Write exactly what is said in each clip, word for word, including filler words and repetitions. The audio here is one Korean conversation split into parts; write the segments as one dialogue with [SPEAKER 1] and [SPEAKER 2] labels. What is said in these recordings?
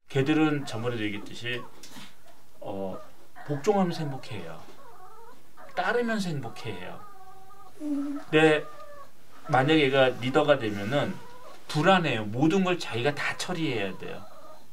[SPEAKER 1] 개들은 저번에도 얘기했듯이 어, 복종하면서 행복해해요. 따르면서 행복해해요. 근데 만약 얘가 리더가 되면은 불안해요. 모든 걸 자기가 다 처리해야 돼요.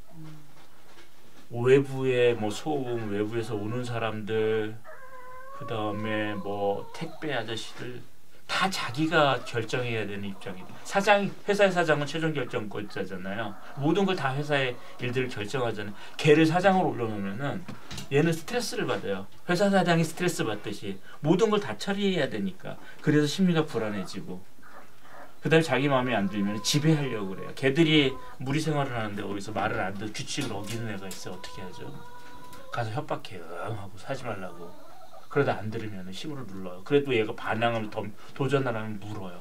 [SPEAKER 1] 외부의 뭐 소음, 외부에서 오는 사람들, 그 다음에 뭐 택배 아저씨들 다 자기가 결정해야 되는 입장이에요. 사장, 회사의 사장은 최종 결정권자잖아요. 모든 걸 다 회사의 일들을 결정하잖아요. 걔를 사장으로 올려놓으면은 얘는 스트레스를 받아요. 회사 사장이 스트레스 받듯이 모든 걸 다 처리해야 되니까. 그래서 심리가 불안해지고. 그 다음에 자기 마음에 안 들면 지배하려고 그래요. 걔들이 무리 생활을 하는데 어디서 말을 안 듣고 규칙을 어기는 애가 있어. 어떻게 하죠? 가서 협박해요. 응 하고 사지 말라고. 그러다 안 들으면 힘으로 눌러요. 그래도 얘가 반항을 더 도전을 하면 물어요.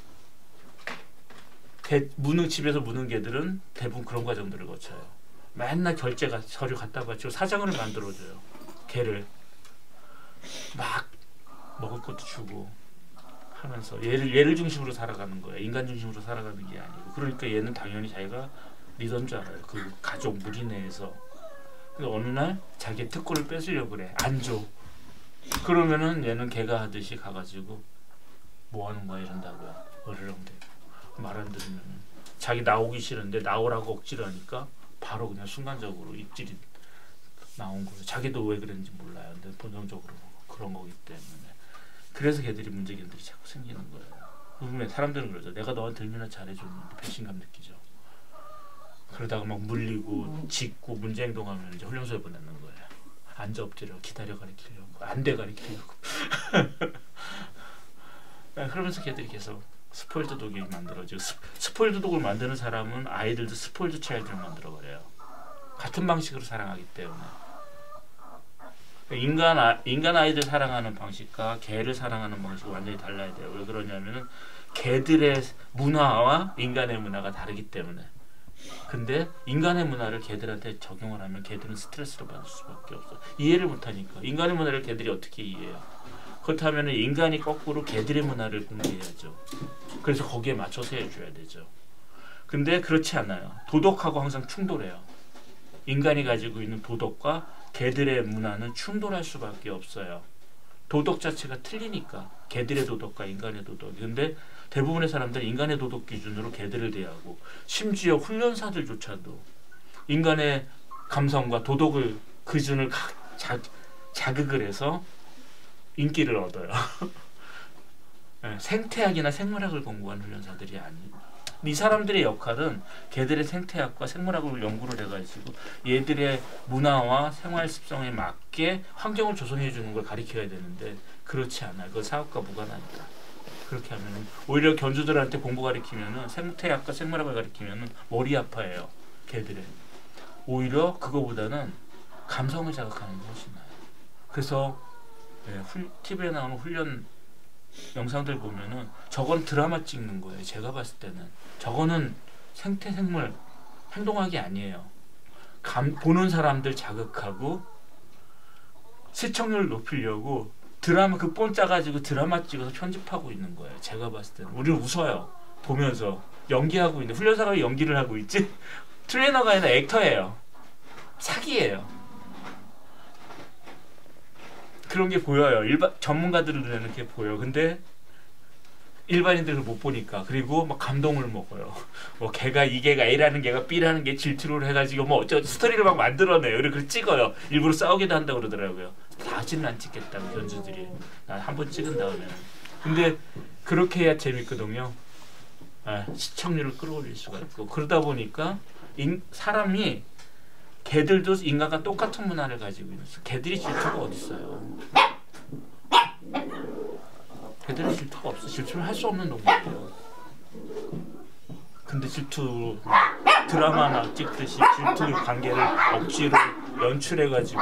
[SPEAKER 1] 개, 무능, 집에서 무는 개들은 대부분 그런 과정들을 거쳐요. 맨날 결제가 서류 갖다 바치고 사장을 만들어줘요. 개를 막 먹을 것도 주고 하면서 얘를, 얘를 중심으로 살아가는 거예요. 인간 중심으로 살아가는 게 아니고. 그러니까 얘는 당연히 자기가 리더인 줄 알아요. 그 가족 무리 내에서. 근데 어느 날 자기 특권을 뺏으려고 그래. 안 줘. 그러면은 얘는 걔가 하듯이 가가지고 뭐 하는 거야 이런다고요. 어르렁대고 말 안 들으면 자기 나오기 싫은데 나오라고 억지를 하니까 바로 그냥 순간적으로 입질이 나온 거죠. 자기도 왜 그랬는지 몰라요. 근데 본능적으로 그런 거기 때문에. 그래서 걔들이 문제견들이 자꾸 생기는 거예요. 그러면 사람들은 그러죠. 내가 너한테 얼마나 잘해줬는데 배신감 느끼죠. 그러다가 막 물리고 짖고 문제 행동하면 이제 훈련소에 보내는 거예요. 앉아 엎드려 기다려 가리키려고 안 돼 가리키려고. 그러면서 걔들이 계속 스포일드 독이 만들어지고 스, 스포일드 독을 만드는 사람은 아이들도 스포일드 차일드를 만들어버려요. 같은 방식으로 사랑하기 때문에. 인간, 아, 인간 아이들 사랑하는 방식과 개를 사랑하는 방식이 완전히 달라야 돼요. 왜 그러냐면은 개들의 문화와 인간의 문화가 다르기 때문에. 근데 인간의 문화를 개들한테 적용을 하면 개들은 스트레스를 받을 수밖에 없어. 이해를 못하니까. 인간의 문화를 개들이 어떻게 이해해요? 그렇다면 인간이 거꾸로 개들의 문화를 공부해야죠. 그래서 거기에 맞춰서 해줘야 되죠. 근데 그렇지 않아요. 도덕하고 항상 충돌해요. 인간이 가지고 있는 도덕과 개들의 문화는 충돌할 수밖에 없어요. 도덕 자체가 틀리니까. 개들의 도덕과 인간의 도덕. 근데 대부분의 사람들은 인간의 도덕 기준으로 개들을 대하고 심지어 훈련사들조차도 인간의 감성과 도덕을 기준을 자, 자극을 해서 인기를 얻어요. 네, 생태학이나 생물학을 공부한 훈련사들이 아니에요. 이 사람들의 역할은 개들의 생태학과 생물학을 연구를 해가지고 얘들의 문화와 생활 습성에 맞게 환경을 조성해 주는 걸 가르쳐야 되는데 그렇지 않아요. 그건 사업과 무관하니까. 그렇게 하면 오히려 견주들한테 공부 가르치면은 생태학과 생물학을 가르치면은 머리 아파해요. 개들의. 오히려 그거보다는 감성을 자극하는 게 훨씬 나아요. 그래서 네, 훌, 티비에 나오는 훈련 영상들 보면은 저건 드라마 찍는 거예요. 제가 봤을 때는 저거는 생태 생물 행동학이 아니에요. 감, 보는 사람들 자극하고 시청률을 높이려고 드라마 극본 짜가지고 드라마 찍어서 편집하고 있는 거예요. 제가 봤을 때는 우리는 웃어요. 보면서 연기하고 있는 훈련사가 연기를 하고 있지 트레이너가 아니라 액터예요. 사기예요. 그런 게 보여요. 일반 전문가들 눈에는 그게 보여. 근데 일반인들을 못 보니까. 그리고 막 감동을 먹어요. 뭐 걔가 이 개가 A라는 개가 B라는 게 질투를 해가지고 뭐 어쩌고 스토리를 막 만들어내요. 그리고 그걸 찍어요. 일부러 싸우기도 한다고 그러더라고요. 다시는 안 찍겠다고 견주들이. 한 번 찍은 다음에. 근데 그렇게 해야 재밌거든요. 아, 시청률을 끌어올릴 수가 있고. 그러다 보니까 인, 사람이 개들도 인간과 똑같은 문화를 가지고 있어요. 개들이 질투가 어디 있어요? 개들은 질투가 없어. 질투를 할 수 없는 동물이에요. 근데 질투 드라마나 찍듯이 질투 관계를 억지로 연출해가지고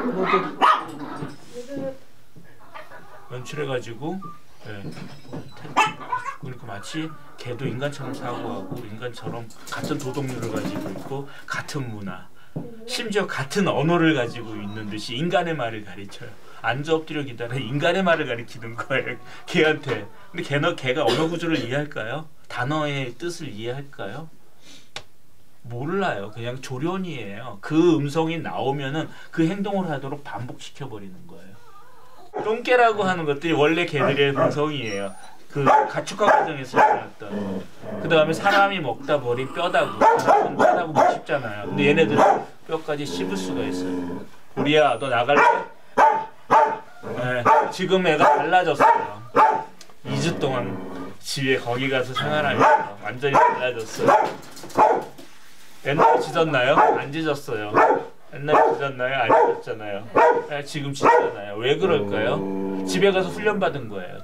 [SPEAKER 1] 연출해가지고 네. 그러니까 마치 개도 인간처럼 사고하고 인간처럼 같은 도덕률을 가지고 있고 같은 문화 심지어 같은 언어를 가지고 있는 듯이 인간의 말을 가르쳐요. 앉아 엎드려 기다려 인간의 말을 가르치는 거예요. 걔한테. 근데 걔는 걔가 언어 구조를 이해할까요? 단어의 뜻을 이해할까요? 몰라요. 그냥 조련이에요. 그 음성이 나오면은 그 행동을 하도록 반복시켜 버리는 거예요. 똥개라고 하는 것들이 원래 개들의 음성이에요. 그 가축화 과정에서 나왔던. 그 다음에 사람이 먹다 버린 뼈다구. 사람은 뼈다구 먹고 싶잖아요. 근데 얘네들은 뼈까지 씹을 수가 있어요. 우리야, 너 나갈래? 네, 지금 애가 달라졌어요. 이 주 동안 집에 거기 가서 생활하면서 완전히 달라졌어요. 옛날에 짖었나요? 안 짖었어요. 옛날에 짖었나요? 안 짖었잖아요. 네, 지금 짖잖아요. 왜 그럴까요? 집에 가서 훈련받은 거예요.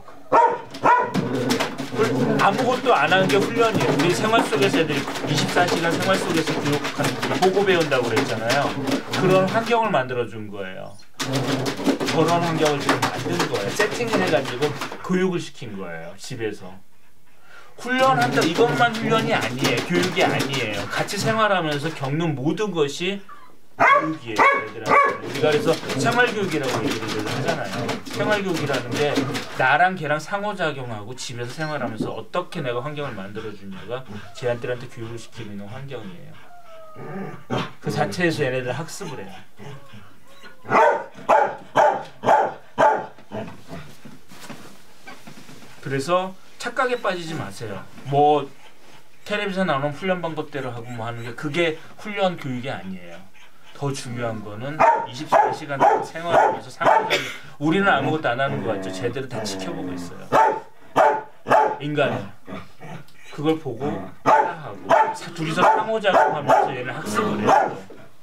[SPEAKER 1] 아무것도 안 하는 게 훈련이에요. 우리 생활 속에서 애들이 이십사 시간 생활 속에서 교육하는, 보고 배운다고 그랬잖아요. 그런 환경을 만들어준 거예요. 저런 환경을 지금 만든 거예요. 세팅을 해가지고 교육을 시킨 거예요. 집에서. 훈련한다, 이것만 훈련이 아니에요. 교육이 아니에요. 같이 생활하면서 겪는 모든 것이 교육이에요. 애들한테. 우리가 그래서 생활교육이라고 얘기를 하잖아요. 생활교육이라는 게 나랑 걔랑 상호작용하고 집에서 생활하면서 어떻게 내가 환경을 만들어주냐가 쟤한들한테 교육을 시키고 있는 환경이에요. 그 자체에서 얘네들 학습을 해요. 그래서 착각에 빠지지 마세요. 뭐 텔레비전 나오는 훈련 방법대로 하고 뭐 하는 게 그게 훈련 교육이 아니에요. 더 중요한 거는 이십사 시간 생활하면서 상호작용. 우리는 아무것도 안 하는 것 같죠. 쟤들은 다 지켜보고 있어요. 인간은 그걸 보고 따라하고 둘이서 상호작용하면서 얘는 학습을 해요.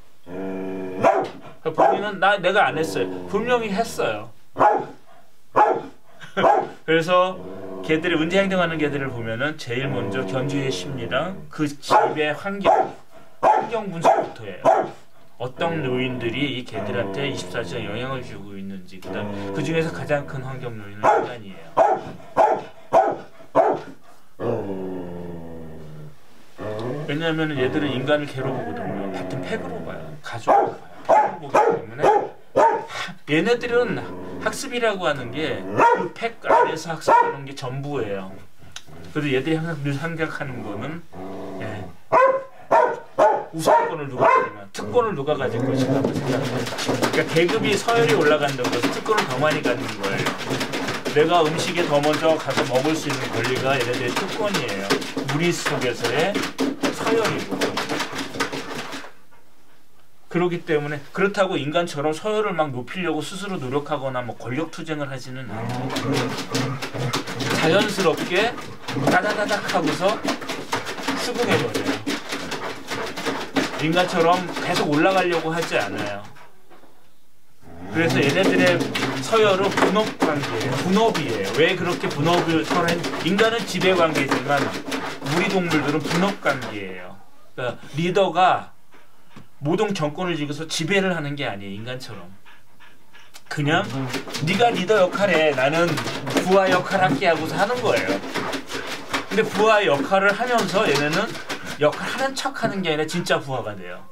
[SPEAKER 1] 그러니까 본인은 나 내가 안 했어요. 분명히 했어요. 그래서 개들이 문제 행동하는 개들을 보면은 제일 먼저 견주의 심리랑 그 집의 환경, 환경 분석부터 해요. 어떤 요인들이 이 개들한테 이십사 시간 영향을 주고 있는지, 그다음 그 중에서 가장 큰 환경 요인은 인간이에요. 왜냐하면 얘들은 인간을 개로 보거든요. 같은 팩으로 봐요. 가족으로 봐요. 팩으로 보기 때문에 얘네들은 학습이라고 하는 게 그 팩 안에서 학습하는 게 전부예요. 그래서 얘들이 항상 늘 생각하는 거는 예, 우선권을 누가 가지면 특권을 누가 가질 것인가 생각해요. 그러니까 계급이 서열이 올라간다고 해서 특권을 더 많이 갖는 거예요. 내가 음식에 더 먼저 가서 먹을 수 있는 권리가 얘네들의 특권이에요. 무리 속에서의 서열이고. 그렇기 때문에 그렇다고 인간처럼 서열을 막 높이려고 스스로 노력하거나 뭐 권력 투쟁을 하지는 않아요. 자연스럽게 따다다닥 하고서 수긍해버려요. 인간처럼 계속 올라가려고 하지 않아요. 그래서 얘네들의 서열은 분업 관계예요. 분업이에요. 왜 그렇게 분업을 서로 했... 인간은 지배 관계지만 무리 동물들은 분업 관계예요. 그러니까 리더가 모든 정권을 쥐고서 지배를 하는 게 아니에요. 인간처럼. 그냥 네가 리더 역할에 나는 부하 역할 함께 하고서 하는 거예요. 근데 부하 역할을 하면서 얘네는 역할 하는 척 하는 게 아니라 진짜 부하가 돼요.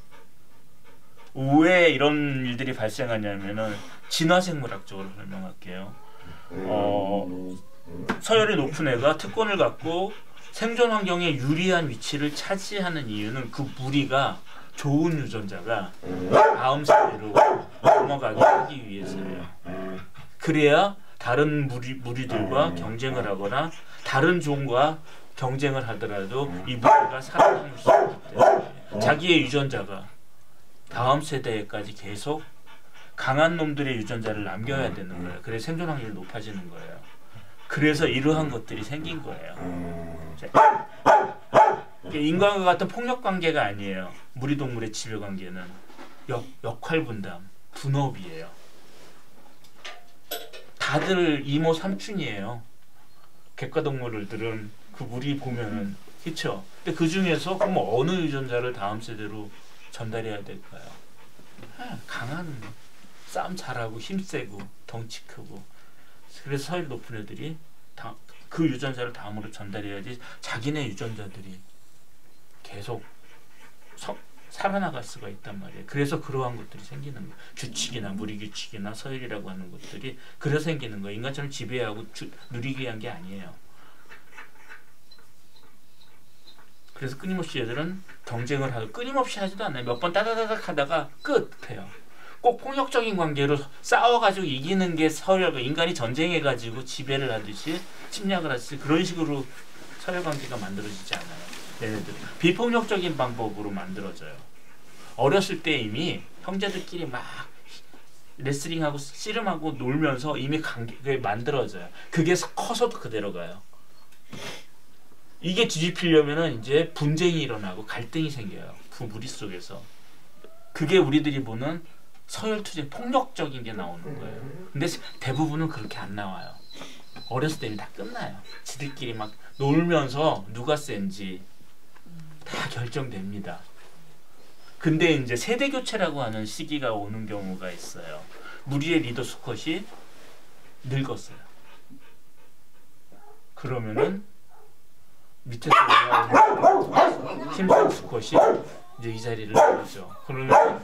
[SPEAKER 1] 왜 이런 일들이 발생하냐면은 진화생물학적으로 설명할게요. 어, 서열이 높은 애가 특권을 갖고 생존 환경에 유리한 위치를 차지하는 이유는 그 무리가 좋은 유전자가 다음 세대로 넘어가게 하기 위해서예요. 그래야 다른 무리, 무리들과 경쟁을 하거나 다른 종과 경쟁을 하더라도 이 무리가 살아남을 수 있기 때문에 자기의 유전자가 다음 세대까지 계속 강한 놈들의 유전자를 남겨야 되는 거예요. 그래서 생존 확률이 높아지는 거예요. 그래서 이러한 것들이 생긴 거예요. 인간과 같은 폭력 관계가 아니에요. 무리 동물의 지배 관계는 역, 역할 분담, 분업이에요. 다들 이모 삼촌이에요. 객과 동물들은 그 무리 보면은 그렇죠. 근데 그 중에서 그럼 어느 유전자를 다음 세대로 전달해야 될까요? 강한, 싸움 잘하고 힘세고 덩치 크고. 그래서 서열 높은 애들이 다, 그 유전자를 다음으로 전달해야지 자기네 유전자들이 계속 서, 살아나갈 수가 있단 말이에요. 그래서 그러한 것들이 생기는 거예요. 규칙이나 무리 규칙이나 서열이라고 하는 것들이 그래서 생기는 거예요. 인간처럼 지배하고 주, 누리게 한 게 아니에요. 그래서 그래서 끊임없이 얘들은 경쟁을 하고 끊임없이 하지도 않아요. 몇 번 따다다닥 하다가 끝해요. 꼭 폭력적인 관계로 싸워가지고 이기는 게 서열, 인간이 전쟁해가지고 지배를 하듯이 침략을 하듯이 그런 식으로 서열관계가 만들어지지 않아요. 얘네들 비폭력적인 방법으로 만들어져요. 어렸을 때 이미 형제들끼리 막 레슬링하고 씨름하고 놀면서 이미 관계가 만들어져요. 그게 커서도 그대로 가요. 이게 뒤집히려면은 이제 분쟁이 일어나고 갈등이 생겨요. 그 무리 속에서. 그게 우리들이 보는 서열투쟁, 폭력적인 게 나오는 거예요. 근데 대부분은 그렇게 안 나와요. 어렸을 때는 다 끝나요. 지들끼리 막 놀면서 누가 센지 다 결정됩니다. 근데 이제 세대 교체라고 하는 시기가 오는 경우가 있어요. 무리의 리더 수컷이 늙었어요. 그러면은 밑에서 올라오는 힘센 수컷이 이제 이 자리를 잡죠. 그러면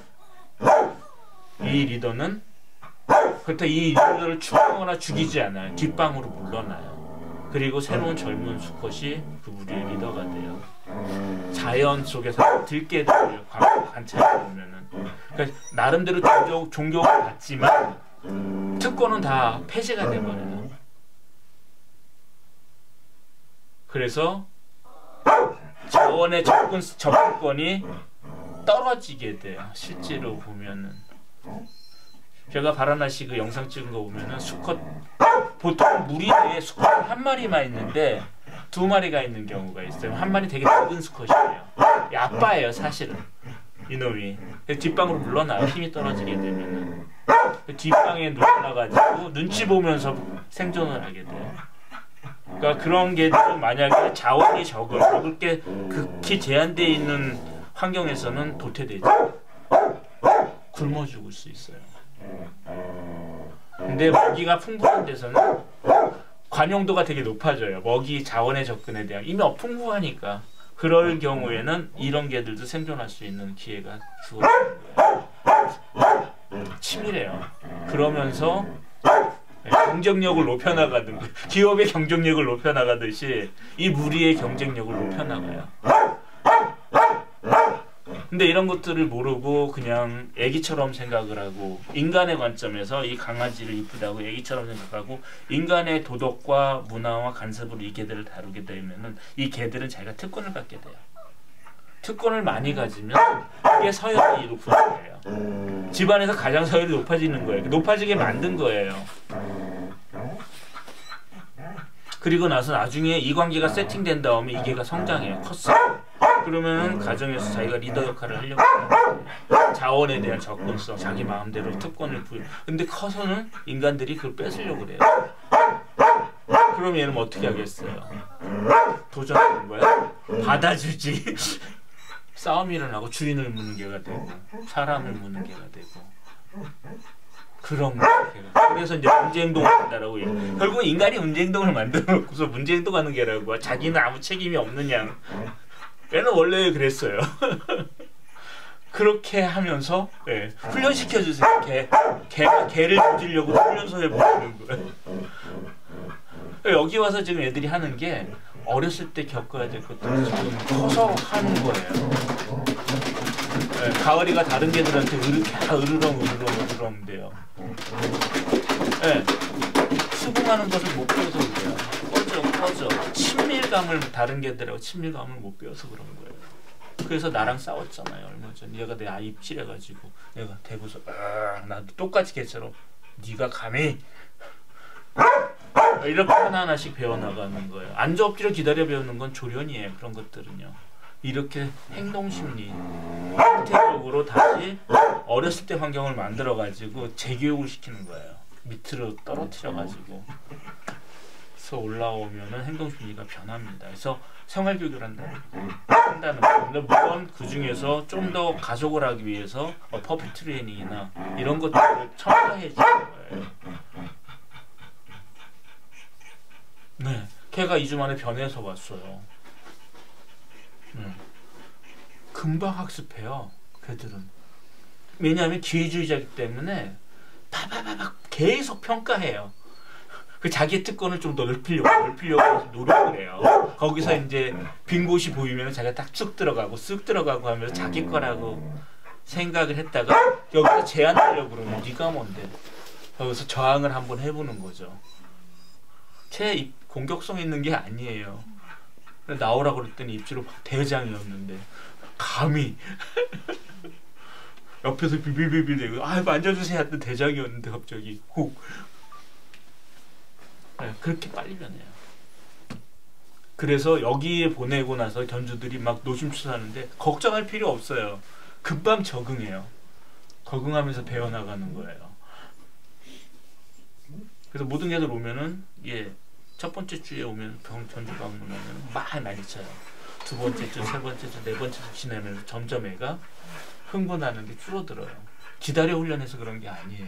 [SPEAKER 1] 이 리더는 그렇다 이 리더를 추방하거나 죽이지 않아요. 뒷방으로 물러나요. 그리고 새로운 젊은 수컷이 그 무리의 리더가 돼요. 자연 속에서 들깨들을 관찰해 보면은 그러니까 나름대로 종교, 종교가 같지만 특권은 다 폐지가 돼버려요. 그래서 자원의 접근 접근권이 떨어지게 돼요. 실제로 보면은 제가 바라나시 그 영상 찍은 거 보면은 수컷 보통 무리 내에 수컷 한 마리만 있는데 두 마리가 있는 경우가 있어요. 한 마리 되게 작은 수컷이에요. 아빠예요 사실은 이놈이. 뒷방으로 물러나요. 힘이 떨어지게 되면은 뒷방에 물러나가지고 눈치 보면서 생존을 하게 돼요. 그러니까 그런 개들은 만약에 자원이 적을 먹을 게 극히 제한되어 있는 환경에서는 도태되죠. 굶어 죽을 수 있어요. 근데 먹이가 풍부한 데서는 관용도가 되게 높아져요. 먹이 자원의 접근에 대한 이미 풍부하니까. 그럴 경우에는 이런 개들도 생존할 수 있는 기회가 주어지는 거예요. 치밀해요. 그러면서 경쟁력을 높여나가는 거예요. 기업의 경쟁력을 높여나가듯이 이 무리의 경쟁력을 높여나가요. 근데 이런 것들을 모르고 그냥 애기처럼 생각을 하고 인간의 관점에서 이 강아지를 이쁘다고 애기처럼 생각하고 인간의 도덕과 문화와 간섭으로 이 개들을 다루게 되면은 이 개들은 자기가 특권을 갖게 돼요. 특권을 많이 가지면 이게 서열이 높은 거예요. 집안에서 가장 서열이 높아지는 거예요. 높아지게 만든 거예요. 그리고 나서 나중에 이 관계가 세팅된 다음에 이 개가 성장해요. 컸어요. 그러면 가정에서 자기가 리더 역할을 하려고 해요. 자원에 대한 접근성, 자기 마음대로 특권을 부여. 근데 커서는 인간들이 그걸 뺏으려고 그래요. 그럼 얘는 어떻게 하겠어요? 도전하는 거야? 받아주지. 싸움이 일어나고 주인을 무는 개가 되고 사람을 무는 개가 되고 그런 거예요. 그래서 이제 문제행동을 한다라고 해요. 결국 인간이 문제행동을 만들어 놓고서 문제행동하는 개라고. 자기는 아무 책임이 없는 양. 얘는 원래 그랬어요. 그렇게 하면서 예, 훈련시켜주세요. 개, 개가 개를 조지려고 훈련소에 보내는 거예요. 여기 와서 지금 애들이 하는 게 어렸을 때 겪어야 될 것들을 지금 커서 하는 거예요. 예, 가을이가 다른 개들한테 으르, 다 으르렁 으르렁 으르렁 돼요. 예, 수긍하는 것을 못 배워서 그래요. 꺼져 꺼져. 친밀감을 다른 개들하고 친밀감을 못 배워서 그런 거예요. 그래서 나랑 싸웠잖아요 얼마 전. 얘가 내 아이 입질해가지고 내가 대고서 아, 나도 똑같이 개처럼 네가 감히 이렇게 하나하나씩 배워나가는 거예요. 앉아 엎드려 기다려 배우는 건 조련이에요. 그런 것들은요. 이렇게 행동심리 형태적으로 다시 어렸을 때 환경을 만들어가지고 재교육을 시키는 거예요. 밑으로 떨어뜨려가지고 그래서 올라오면은 행동심리가 변합니다. 그래서 생활교육을 한다, 한다는 거예요. 물론 그 중에서 좀 더 가속을 하기 위해서 어, 퍼피 트레이닝이나 이런 것들을 첨가해주는 거예요. 네, 걔가 이 주 만에 변해서 왔어요. 음. 금방 학습해요. 걔들은. 왜냐하면 기회주의자이기 때문에 바바바박 계속 평가해요. 그 자기의 특권을 좀 더 넓히려고 넓히려고 노력을 해요. 거기서 이제 빈 곳이 보이면 자기가 딱 쑥 들어가고 쑥 들어가고 하면서 자기 거라고 생각을 했다가 여기서 제안하려고 그러면 네가 뭔데? 여기서 저항을 한번 해보는 거죠. 제 공격성 있는 게 아니에요. 나오라고 그랬더니 입주로 대장이었는데 감히 옆에서 비빌비빌 대고 아 만져주세요 했던 대장이었는데 갑자기 훅 네, 그렇게 빨리 변해요. 그래서 여기에 보내고 나서 견주들이 막 노심초사하는데 걱정할 필요 없어요. 금방 적응해요. 적응하면서 배워나가는 거예요. 그래서 모든 개들 오면은 예, 첫 번째 주에 오면 병 견주 방문하면 막 많이 쳐요. 두 번째 주, 세 번째 주, 네 번째 주 지나면서 점점 애가 흥분하는 게 줄어들어요. 기다려 훈련해서 그런 게 아니에요.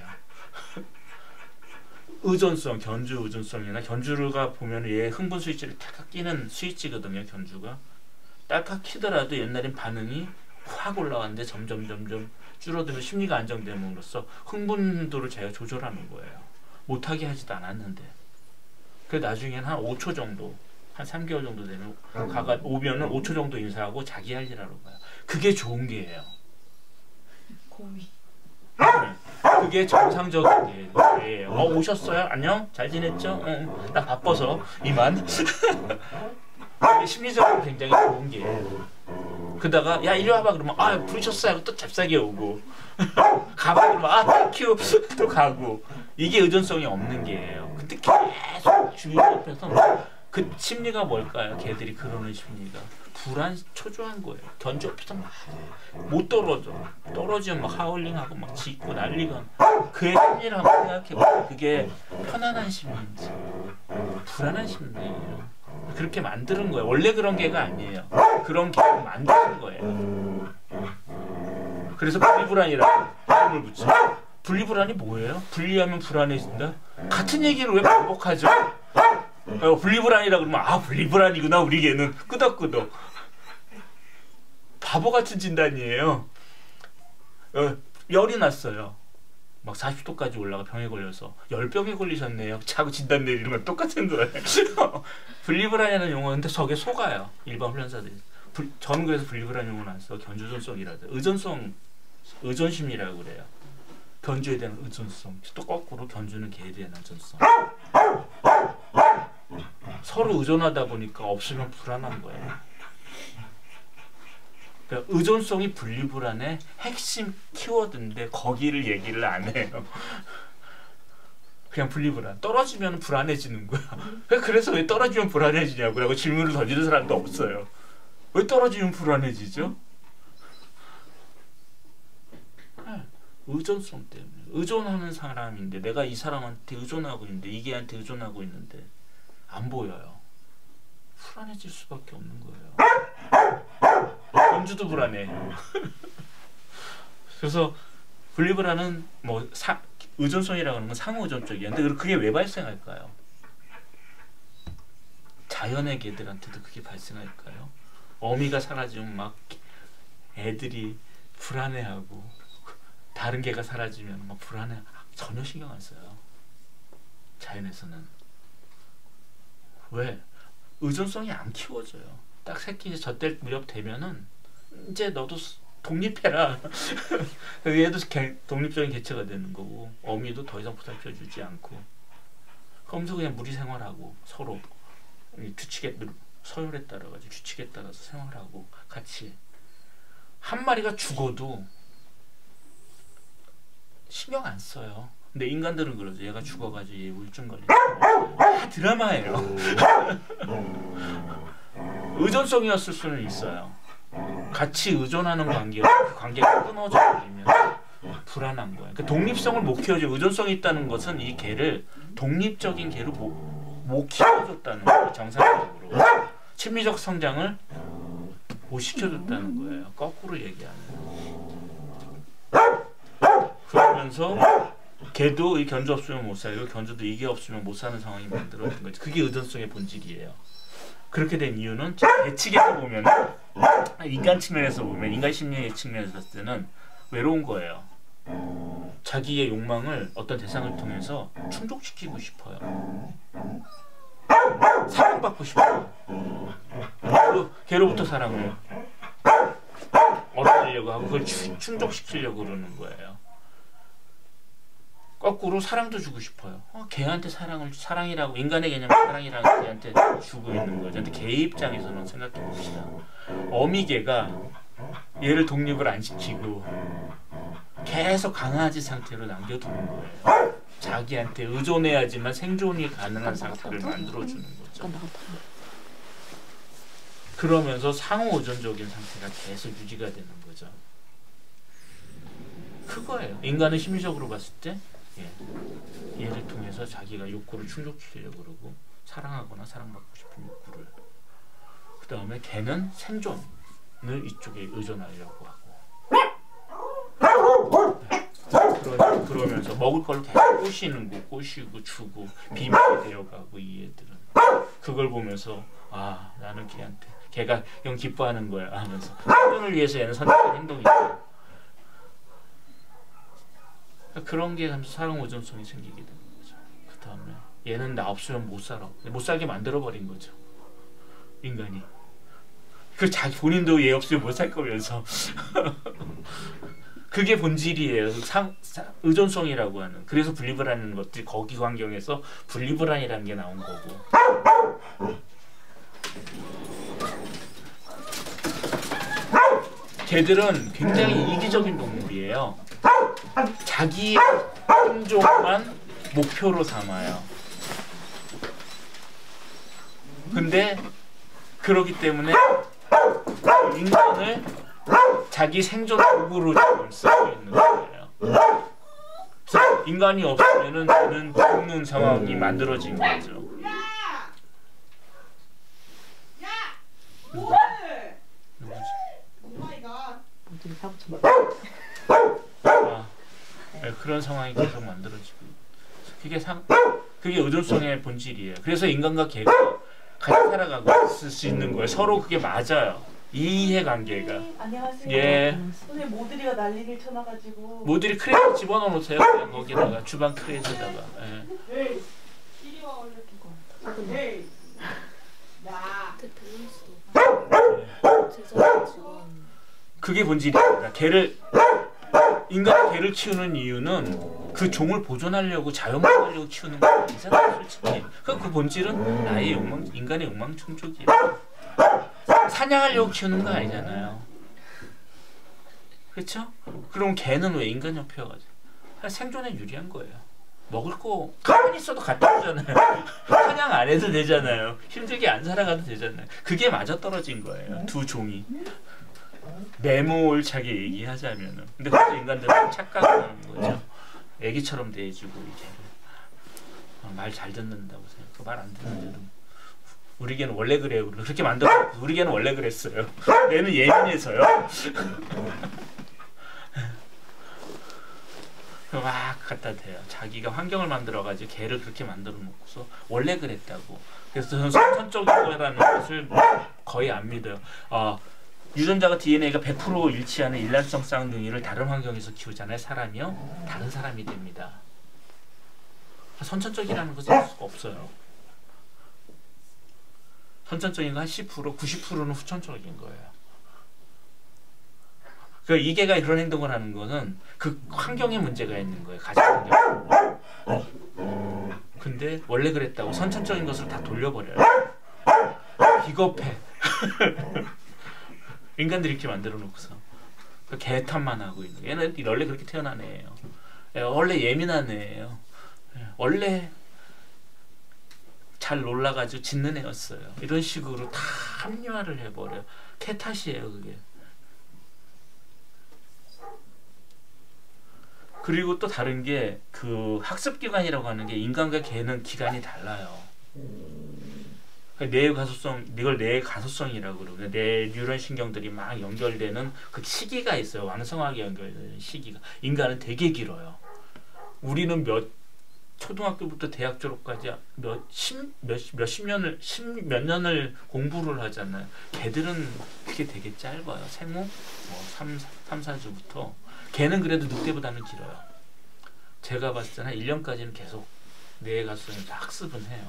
[SPEAKER 1] 의존성, 견주 의존성이나 견주가 보면 얘 흥분 스위치를 탁탁 끼는 스위치거든요. 견주가 딱딱 키더라도 옛날엔 반응이 확 올라왔는데 점점 점점 줄어들면 심리가 안정됨으로써 흥분도를 제가 조절하는 거예요. 못하게 하지도 않았는데 그 나중에는 한 오 초 정도 한 삼 개월 정도 되면 가가 오면은 오 초 정도 인사하고 자기 할 일 하러 가요. 그게 좋은 게예요.
[SPEAKER 2] 고미.
[SPEAKER 1] 네. 그게 정상적인 게예요. 어 오셨어요? 안녕? 잘 지냈죠? 응. 나 바빠서 이만. 그게 심리적으로 굉장히 좋은 게예요. 그러다가 야 이리 와봐 그러면 아 부르셨어요 또 잽싸게 오고 가봐 그러면 아 땡큐 또 가고 이게 의존성이 없는 게예요. 근데 계속 주위 옆에서 그 심리가 뭘까요? 걔들이 그러는 심리가 불안 초조한 거예요. 견주 옆에서 막 못 떨어져. 떨어지면 막 하울링하고 막 짖고 난리가. 그의 심리를 한번 생각해보세요. 그게 편안한 심리인지 불안한 심리예요. 그렇게 만드는 거예요. 원래 그런 개가 아니에요. 그런 개를 만드는 거예요. 그래서 분리불안이라고 이름을 붙여. 분리불안이 뭐예요? 분리하면 불안해진다? 같은 얘기를 왜 반복하죠? 어, 분리불안이라 그러면 아 분리불안이구나 우리 개는 끄덕끄덕. 바보 같은 진단이에요. 어, 열이 났어요. 막 사십 도까지 올라가 병에 걸려서 열병에 걸리셨네요. 자꾸 진단 내리는 건 똑같은 거예요. 분리불안이라는 용어인데 저게 속아요. 일반 훈련사들이. 불, 저는 그래서 분리불안 용어는 안 써. 견주존성이라도 의존성, 의존심이라고 그래요. 견주에 대한 의존성. 또 거꾸로 견주는 개에 대한 의존성. 서로 의존하다 보니까 없으면 불안한 거예요. 그러니까 의존성이 분리불안의 핵심 키워드인데 거기를 얘기를 안 해요. 그냥 분리불안. 떨어지면 불안해지는 거야. 그래서 왜 떨어지면 불안해지냐고 질문을 던지는 사람도 없어요. 왜 떨어지면 불안해지죠? 의존성 때문에. 의존하는 사람인데 내가 이 사람한테 의존하고 있는데 이 개한테 의존하고 있는데 안 보여요. 불안해질 수밖에 없는 거예요. 견주도 불안해. 그래서 분리불안은 뭐 사, 의존성이라고 하는 건 상호의존적이야. 근데 그게 왜 발생할까요? 자연의 개들한테도 그게 발생할까요? 어미가 사라지면 막 애들이 불안해하고 다른 개가 사라지면 막 불안해. 전혀 신경 안 써요. 자연에서는. 왜? 의존성이 안 키워져요. 딱 새끼 이제 젖될 무렵 되면은 이제 너도 독립해라. 얘도 개, 독립적인 개체가 되는 거고 어미도 더 이상 보살펴주지 않고 그러면서 그냥 무리 생활하고 서로 규칙에 서열에 따라 가지고 규칙에 따라서 생활하고 같이 한 마리가 죽어도 신경 안 써요. 근데 인간들은 그러죠. 얘가 죽어가지고 얘 우울증 걸리고 다 드라마예요. 의존성이었을 수는 있어요. 같이 의존하는 관계가 그 관계가 끊어져 버리면 불안한 거예요. 그러니까 독립성을 못 키워줘. 의존성이 있다는 것은 이 개를 독립적인 개로 못, 못 키워줬다는 거예요. 정상적으로 심리적 성장을 못 시켜줬다는 거예요. 거꾸로 얘기하면. 그러면서 개도 이 견주 없으면 못 살고 견주도 이게 없으면 못 사는 상황이 만들어진 거지. 그게 의존성의 본질이에요. 그렇게 된 이유는 예측에서 보면 인간 측면에서 보면 인간 심리의 측면에서 봤을 때는 외로운 거예요. 자기의 욕망을 어떤 대상을 통해서 충족시키고 싶어요. 사랑받고 싶어요. 걔로부터 사랑을 얻으려고 하고 그걸 충족시키려고 그러는 거예요. 거꾸로 사랑도 주고 싶어요. 어, 걔한테 사랑을 사랑이라고 인간의 개념 사랑이라고 걔한테 주고 있는 거죠. 근데 걔 입장에서는 생각해 봅시다. 어미개가 얘를 독립을 안 시키고 계속 강아지 상태로 남겨두는 거예요. 자기한테 의존해야지만 생존이 가능한 상태를 만들어주는 거죠. 그러면서 상호 의존적인 상태가 계속 유지가 되는 거죠. 그거예요. 인간은 심리적으로 봤을 때 예. 얘를 통해서 자기가 욕구를 충족시키려고 그러고 사랑하거나 사랑받고 싶은 욕구를 그 다음에 걔는 생존을 이쪽에 의존하려고 하고 네. 그러, 그러면서 먹을 걸로 계속 꼬시는 거 꼬시고 주고 비밀이 되어가고 이 애들은 그걸 보면서 아 나는 걔한테 걔가 영 기뻐하는 거야 하면서 생존을 위해서 얘는 선택한 행동이야. 그런 게 하면서 사랑 의존성이 생기게 되는 거죠. 그 다음에 얘는 나 없으면 못 살아. 못 살게 만들어버린 거죠. 인간이. 그 자기 본인도 얘 없으면 못 살 거면서. 그게 본질이에요. 상, 상, 의존성이라고 하는. 그래서 분리불안이라는 것들이 거기 환경에서 분리불안이라는 게 나온 거고. 개들은 굉장히 이기적인 동물이에요. 자기의 생존만 목표로 삼아요. 근데 그러기 때문에 인간을 자기 생존 도구로 지금 쓰고 있는 거예요. 그래서 인간이 없으면은 저는 죽는 상황이 만들어진 거죠. 누구? 누구지? 아, 네, 그런 상황이 계속 만들어지고 그게 상 그게 의존성의 본질이에요. 그래서 인간과 개가 같이 살아가고 있을 수 있는 거예요. 서로 그게 맞아요. 이해관계가.
[SPEAKER 2] 네, 안녕하세요.
[SPEAKER 1] 예.
[SPEAKER 2] 오늘 모들이가 난리를 쳐놔가지고.
[SPEAKER 1] 모들이 크레에 집어넣어 놓으세요. 그냥 거기다가 주방 크레에다가. 예.
[SPEAKER 2] 에이, 이리 와 얼른 이거. 에이, 나.
[SPEAKER 1] 그게 본질입니다. 개를 인간이 개를 키우는 이유는 그 종을 보존하려고 자연보호하려고 키우는 거 아니잖아요, 솔직히. 그, 그 본질은 나의 욕망, 인간의 욕망 충족이에요. 사냥하려고 키우는 거 아니잖아요. 그렇죠? 그럼 개는 왜 인간 옆에 와가지고 생존에 유리한 거예요. 먹을 거 가만히 있어도 갖다 주잖아요. 사냥 안 해도 되잖아요. 힘들게 안 살아가도 되잖아요. 그게 맞아떨어진 거예요. 두 종이. 매몰차게 얘기하자면은. 근데 그래서 인간들은 착각하는 거죠. 애기처럼 대해주고 이제 말 잘 듣는다고 생각하고 말 안 듣는데도 우리 개는 원래 그래요. 그렇게 만들어. 우리 개는 원래 그랬어요. 얘는 예민해서요. 막 갖다 대요. 자기가 환경을 만들어가지고 개를 그렇게 만들어 놓고서 원래 그랬다고. 그래서 저는 선천적인 거라는 것을 거의 안 믿어요. 어, 유전자가 디엔에이가 백 퍼센트 일치하는 일란성 쌍둥이를 다른 환경에서 키우잖아요. 사람이요. 다른 사람이 됩니다. 선천적이라는 것은 알 수가 없어요. 선천적인 거 한 십 퍼센트, 구십 퍼센트는 후천적인 거예요. 그러니까 이 개가 이런 행동을 하는 거는 그 환경에 문제가 있는 거예요. 가정 환경. 근데 원래 그랬다고 선천적인 것을 다 돌려버려요. 비겁해. 인간들이 이렇게 만들어 놓고서 개 탓만 하고 있는 거예요. 얘는 원래 그렇게 태어난 애예요. 원래 예민한 애예요. 원래 잘 놀라가지고 짖는 애였어요. 이런 식으로 다 합리화를 해버려요. 개 탓이에요, 그게. 그리고 또 다른 게 그 학습기관이라고 하는 게 인간과 개는 기간이 달라요. 그러니까 뇌의 가소성, 이걸 뇌의 가소성이라고 그러고 뇌 뉴런 신경들이 막 연결되는 그 시기가 있어요. 왕성하게 연결되는 시기가. 인간은 되게 길어요. 우리는 몇 초등학교부터 대학 졸업까지 몇십 몇, 몇십 년을 십몇 년을 공부를 하잖아요. 개들은 그게 되게 짧아요. 생후 뭐 삼, 사 주부터 개는 그래도 늑대보다는 길어요. 제가 봤을 때는 한 일 년까지는 계속 뇌에 가서 학습은 해요.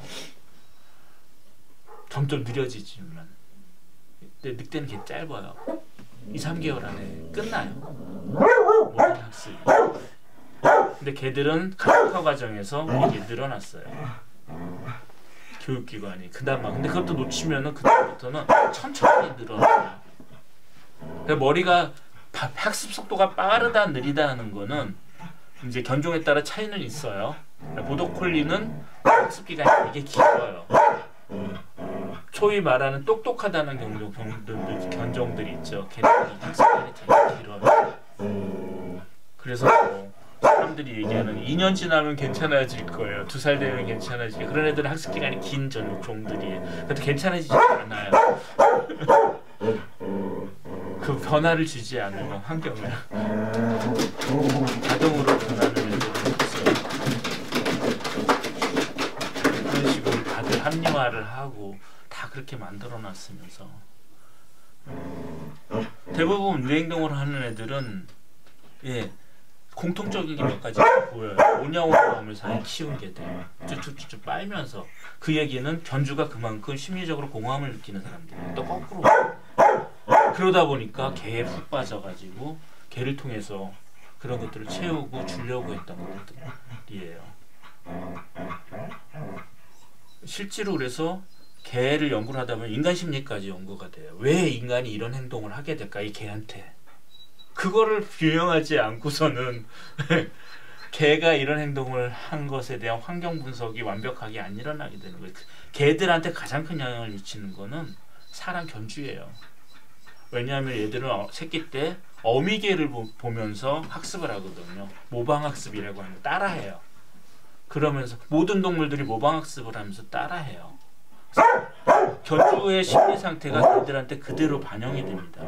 [SPEAKER 1] 점점 느려지지만. 근데 늑대는 개 짧아요. 이, 삼 개월 안에 끝나요. 모든 학습이. 근데 개들은 가족화 과정에서 이게 늘어났어요. 교육기관이. 그나마. 근데 그것도 놓치면은 그다음부터는 천천히 늘어나요. 그러니까 머리가 학습 속도가 빠르다 느리다 하는 거는 이제 견종에 따라 차이는 있어요. 보더콜리는 학습 기간이 되게 길어요. 소위 말하는 똑똑하다는 견종, 견종들, 견종들이 있죠. 걔네들이 학습 기간이 되게 길어요. 그래서 뭐 사람들이 얘기하는 이 년 지나면 괜찮아질 거예요. 두 살 되면 괜찮아질 그런 애들은 학습 기간이 긴 종들이에요. 그래도 괜찮아지지 않아요. 그 변화를 주지 않는 환경을 자동으로 변하는 애들은 그런 식으로 다들 합리화를 하고 다 그렇게 만들어 놨으면서 대부분 유행동을 하는 애들은 예 공통적인 게 몇 가지 보여요. 오냐오냐오면서 잘 키운 개들 쭉쭉쭉 빨면서 그 얘기는 견주가 그만큼 심리적으로 공허함을 느끼는 사람들이에요. 또 거꾸로 그러다 보니까 개에 푹 빠져가지고 개를 통해서 그런 것들을 채우고 주려고 했던 것들이에요. 실제로 그래서 개를 연구를 하다 보면 인간 심리까지 연구가 돼요. 왜 인간이 이런 행동을 하게 될까 이 개한테. 그거를 규명하지 않고서는 개가 이런 행동을 한 것에 대한 환경 분석이 완벽하게 안 일어나게 되는 거예요. 개들한테 가장 큰 영향을 미치는 거는 사람 견주예요. 왜냐하면 얘들은 새끼 때 어미개를 보면서 학습을 하거든요. 모방학습이라고 하는 따라해요. 그러면서 모든 동물들이 모방학습을 하면서 따라해요. 견주의 심리 상태가 걔들한테 그대로 반영이 됩니다.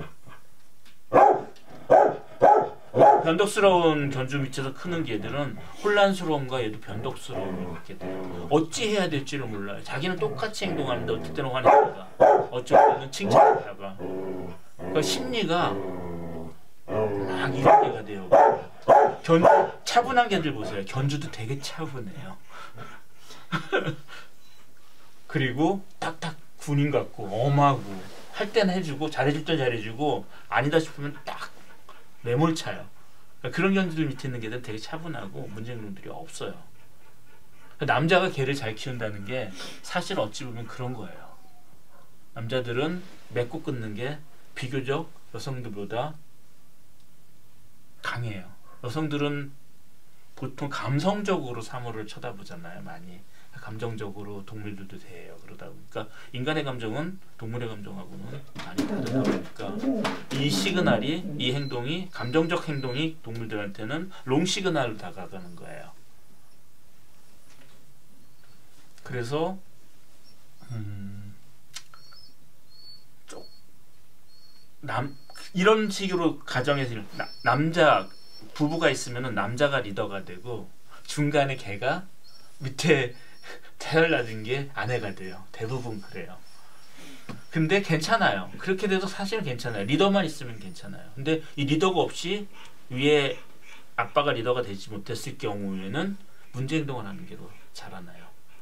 [SPEAKER 1] 변덕스러운 견주 밑에서 크는 개들은 혼란스러움과 얘도 변덕스러움이 있게 돼요. 어찌 해야 될지를 몰라요. 자기는 똑같이 행동하는데 어떨 때는 화내다가 어쩔 때는 칭찬하다가 그러니까 심리가 막 이런 개가 돼요. 견주 차분한 개들 보세요. 견주도 되게 차분해요. 그리고 딱딱 군인 같고 엄하고 할 때는 해주고 잘해줄 때 잘해주고 아니다 싶으면 딱 매몰차요. 그러니까 그런 견주들 밑에 있는 개들은 되게 차분하고 문제놈들이 없어요. 남자가 개를 잘 키운다는 게 사실 어찌 보면 그런 거예요. 남자들은 맺고 끊는 게 비교적 여성들보다 강해요. 여성들은 보통 감성적으로 사물을 쳐다보잖아요. 많이 감정적으로 동물들도 대해요. 그러다 보니까 인간의 감정은 동물의 감정하고는 많이 다르다 보니까 이 시그널이 이 행동이 감정적 행동이 동물들한테는 롱 시그널로 다가가는 거예요. 그래서 음, 좀 남 이런 식으로 가정에서 나, 남자 부부가 있으면은 남자가 리더가 되고 중간에 걔가 밑에 태어나는 게 아내가 돼요. 대부분 그래요. 근데 괜찮아요. 그렇게 돼도 사실은 괜찮아요. 리더만 있으면 괜찮아요. 근데 이 리더가 없이 위에 아빠가 리더가 되지 못했을 경우에는 문제 행동을 하는 게 더 자라나요.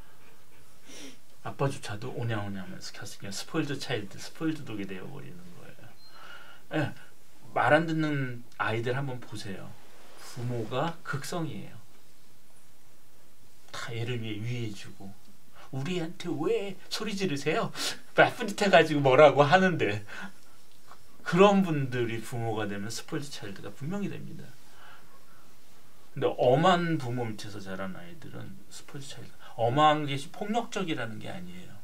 [SPEAKER 1] 아빠조차도 오냐오냐 하면서 계속 스포일드 차일드, 스포일드 독이 되어버리는 거예요. 예, 말 안 듣는 아이들 한번 보세요. 부모가 극성이에요. 다 얘를 위해 위해주고 우리한테 왜 소리 지르세요? 나쁜 짓 해가지고 뭐라고 하는데 그런 분들이 부모가 되면 스포일드 차일드가 분명히 됩니다. 근데 엄한 부모 밑에서 자란 아이들은 스포일드 차일드 엄한 게 폭력적이라는 게 아니에요.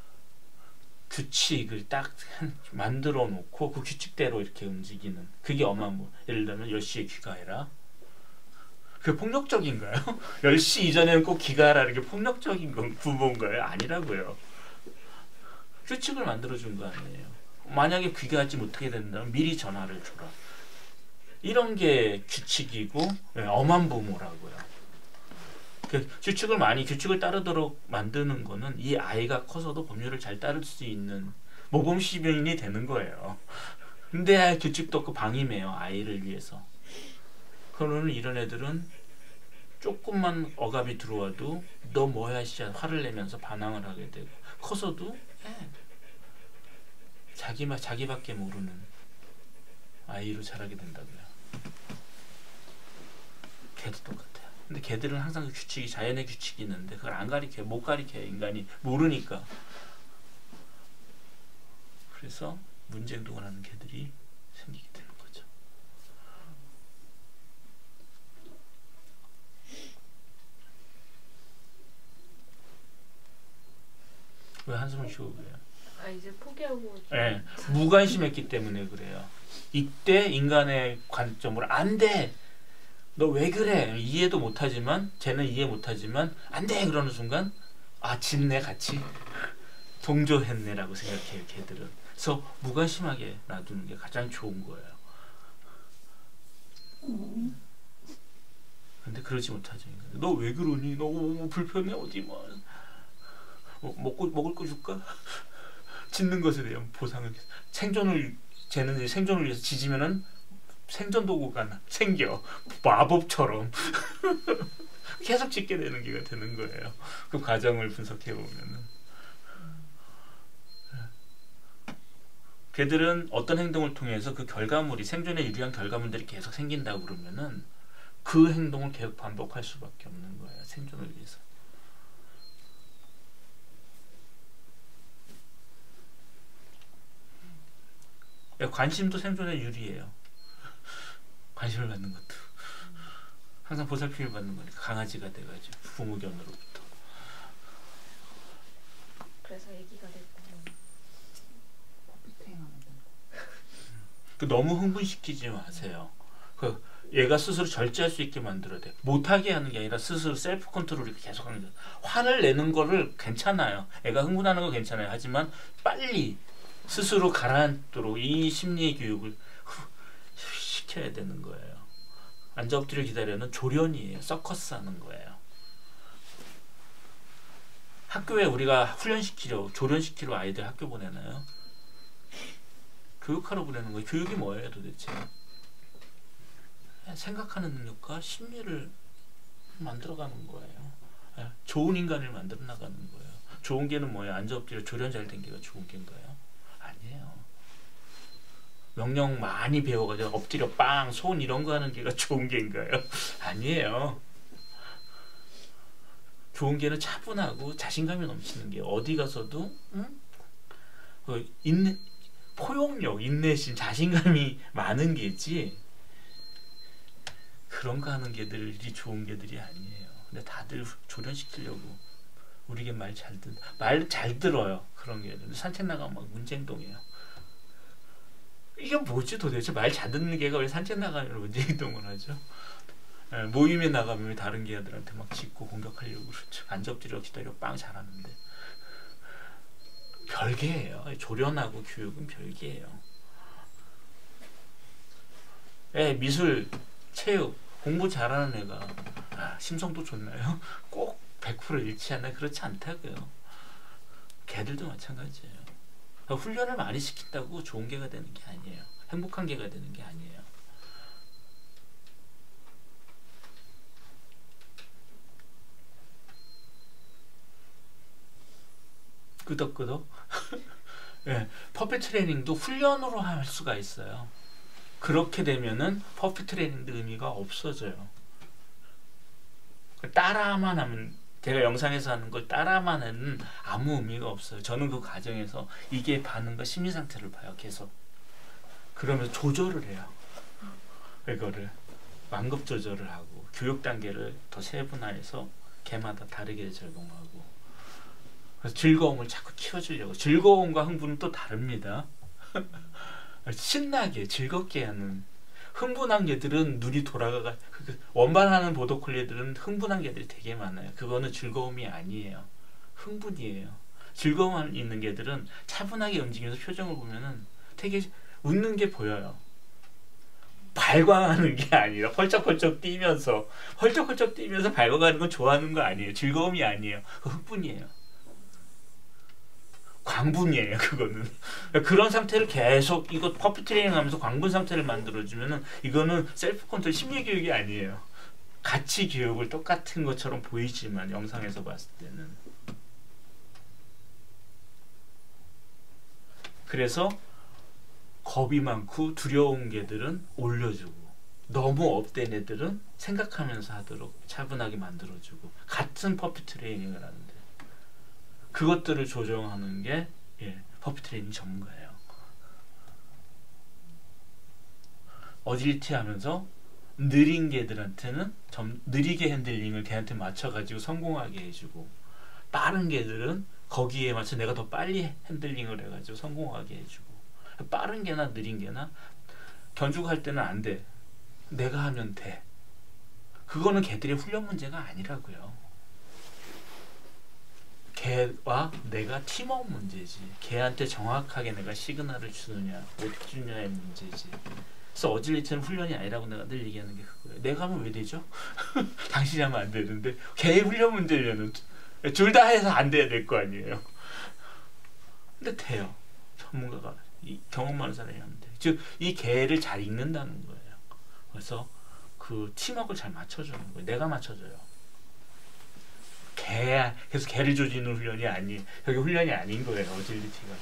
[SPEAKER 1] 규칙을 딱 만들어 놓고 그 규칙대로 이렇게 움직이는 그게 엄한 부. 예를 들면 열 시에 귀가해라. 그게 폭력적인가요? 열 시 이전에는 꼭 귀가하라는 게 폭력적인 건 부모인가요? 아니라고요. 규칙을 만들어준 거 아니에요. 만약에 귀가하지 못하게 된다면 미리 전화를 줘라. 이런 게 규칙이고 엄한 부모라고요. 그 규칙을 많이 규칙을 따르도록 만드는 거는 이 아이가 커서도 법률을 잘 따를 수 있는 모범 시민이 되는 거예요. 근데 규칙도 없고 방임해요. 아이를 위해서. 그러면 이런 애들은 조금만 억압이 들어와도 너 뭐야 진짜 화를 내면서 반항을 하게 되고 커서도 예, 자기 자기밖에 모르는 아이로 자라게 된다고요. 개도 똑같아요. 근데 개들은 항상 규칙이 자연의 규칙이 있는데 그걸 안 가리켜요. 못 가리켜요. 인간이 모르니까. 그래서 문제 행동을 하는 개들이 생기게 되는 거죠. 왜 한숨을 쉬고 그래요?
[SPEAKER 3] 아 이제 포기하고.
[SPEAKER 1] 네, 무관심했기 때문에 그래요. 이때 인간의 관점으로 안 돼. 너 왜 그래? 이해도 못하지만 쟤는 이해 못하지만 안 돼 그러는 순간 아 짖네 같이 동조했네라고 생각해요. 걔들은. 그래서 무관심하게 놔두는 게 가장 좋은 거예요. 근데 그러지 못하죠. 너 왜 그러니? 너 뭐 불편해 어디 뭐 뭐, 먹고 먹을 거 줄까? 짖는 것에 대한 보상을 생존을 쟤는 생존을 위해서 짖으면은 생존 도구가 생겨 마법처럼 계속 짖게 되는 게가 되는 거예요. 그 과정을 분석해 보면은 걔들은 어떤 행동을 통해서 그 결과물이 생존에 유리한 결과물들이 계속 생긴다고 그러면은 그 행동을 계속 반복할 수밖에 없는 거예요. 생존을 위해서. 관심도 생존에 유리해요. 관심을 받는 것도 항상 보살핌을 받는 거니까 강아지가 돼가지고 부모견으로부터.
[SPEAKER 3] 그래서 애기가 됐고.
[SPEAKER 1] 그 너무 흥분시키지 마세요. 그 얘가 스스로 절제할 수 있게 만들어야 돼. 못하게 하는 게 아니라 스스로 셀프 컨트롤을 계속 하는 거예요. 화를 내는 거를 괜찮아요. 애가 흥분하는 거 괜찮아요. 하지만 빨리 스스로 가라앉도록 이 심리 교육을 시켜야 되는 거예요. 앉아 엎드려 기다려는 조련이에요. 서커스 하는 거예요. 학교에 우리가 훈련시키려 조련시키러 아이들 학교 보내나요? 교육하러 보내는 거예요. 교육이 뭐예요 도대체? 생각하는 능력과 심리를 만들어가는 거예요. 좋은 인간을 만들어 나가는 거예요. 좋은 개는 뭐예요? 앉아 엎드려 조련 잘 된 개가 좋은 개인가요? 아니에요. 명령 많이 배워가지고 엎드려 빵, 손 이런 거 하는 개가 좋은 개인가요? 아니에요. 좋은 개는 차분하고 자신감이 넘치는 게 어디 가서도 응? 그 인내, 포용력, 인내심, 자신감이 많은 개지 그런 거 하는 개들이 좋은 개들이 아니에요. 근데 다들 조련시키려고 우리 개 말 잘 듣, 말 잘 들어요. 그런 개들 산책 나가면 막 문제행동해요. 이게 뭐지 도대체? 말 잘 듣는 개가 왜 산책 나가면 문제행동을 하죠? 예, 모임에 나가면 다른 개들한테 막 짖고 공격하려고 그러죠. 앉아 엎드려 기다려 빵 잘하는데 별개예요. 조련하고 교육은 별개예요. 예, 미술, 체육, 공부 잘하는 애가 아, 심성도 좋나요? 꼭 백 퍼센트 일치하나? 그렇지 않다고요. 개들도 마찬가지예요. 훈련을 많이 시킨다고 좋은 개가 되는 게 아니에요. 행복한 개가 되는 게 아니에요. 끄덕끄덕. 예, 퍼피 트레이닝도 훈련으로 할 수가 있어요. 그렇게 되면은 퍼피 트레이닝도 의미가 없어져요. 따라만 하면 제가 영상에서 하는 걸 따라만 하면 아무 의미가 없어요. 저는 그 과정에서 이게 반응과 심리 상태를 봐요. 계속. 그러면서 조절을 해요. 이거를 완급 조절을 하고 교육 단계를 더 세분화해서 개마다 다르게 적용하고 그래서 즐거움을 자꾸 키워주려고. 즐거움과 흥분은 또 다릅니다. 신나게 즐겁게 하는 흥분한 개들은 눈이 돌아가가 원반하는 보더콜리들은 흥분한 개들이 되게 많아요. 그거는 즐거움이 아니에요. 흥분이에요. 즐거움 있는 개들은 차분하게 움직이면서 표정을 보면은 되게 웃는 게 보여요. 발광하는 게 아니라 펄쩍펄쩍 뛰면서 펄쩍펄쩍 뛰면서 발광하는 건 좋아하는 거 아니에요. 즐거움이 아니에요. 흥분이에요. 광분이에요. 그거는 그런 상태를 계속 이거 퍼피 트레이닝하면서 광분 상태를 만들어주면은 이거는 셀프 컨트롤 심리 교육이 아니에요. 가치 교육을 똑같은 것처럼 보이지만 영상에서 봤을 때는 그래서 겁이 많고 두려운 개들은 올려주고 너무 업된 애들은 생각하면서 하도록 차분하게 만들어주고 같은 퍼피 트레이닝을 하는데 그것들을 조정하는 게 예, 퍼피 트레이닝 전문가예요. 어질리티 하면서 느린 개들한테는 좀 느리게 핸들링을 걔한테 맞춰가지고 성공하게 해주고 빠른 개들은 거기에 맞춰 내가 더 빨리 핸들링을 해가지고 성공하게 해주고 빠른 개나 느린 개나 견주할 때는 안 돼. 내가 하면 돼. 그거는 개들의 훈련 문제가 아니라고요. 개와 내가 팀워크 문제지. 개한테 정확하게 내가 시그널을 주느냐 못 주느냐의 문제지. 그래서 어질리티는 훈련이 아니라고 내가 늘 얘기하는 게 그거예요. 내가 하면 왜 되죠? 당신이 하면 안 되는데 개의 훈련 문제려는 둘 다 해서 안 돼야 될 거 아니에요. 근데 돼요. 전문가가 이 경험 많은 사람이 하면 돼. 즉 이 개를 잘 읽는다는 거예요. 그래서 그 팀워크를 잘 맞춰주는 거예요. 내가 맞춰줘요. 개 그래서 개를 조지는 훈련이 아니 여기 훈련이 아닌 거예요. 어질리티가.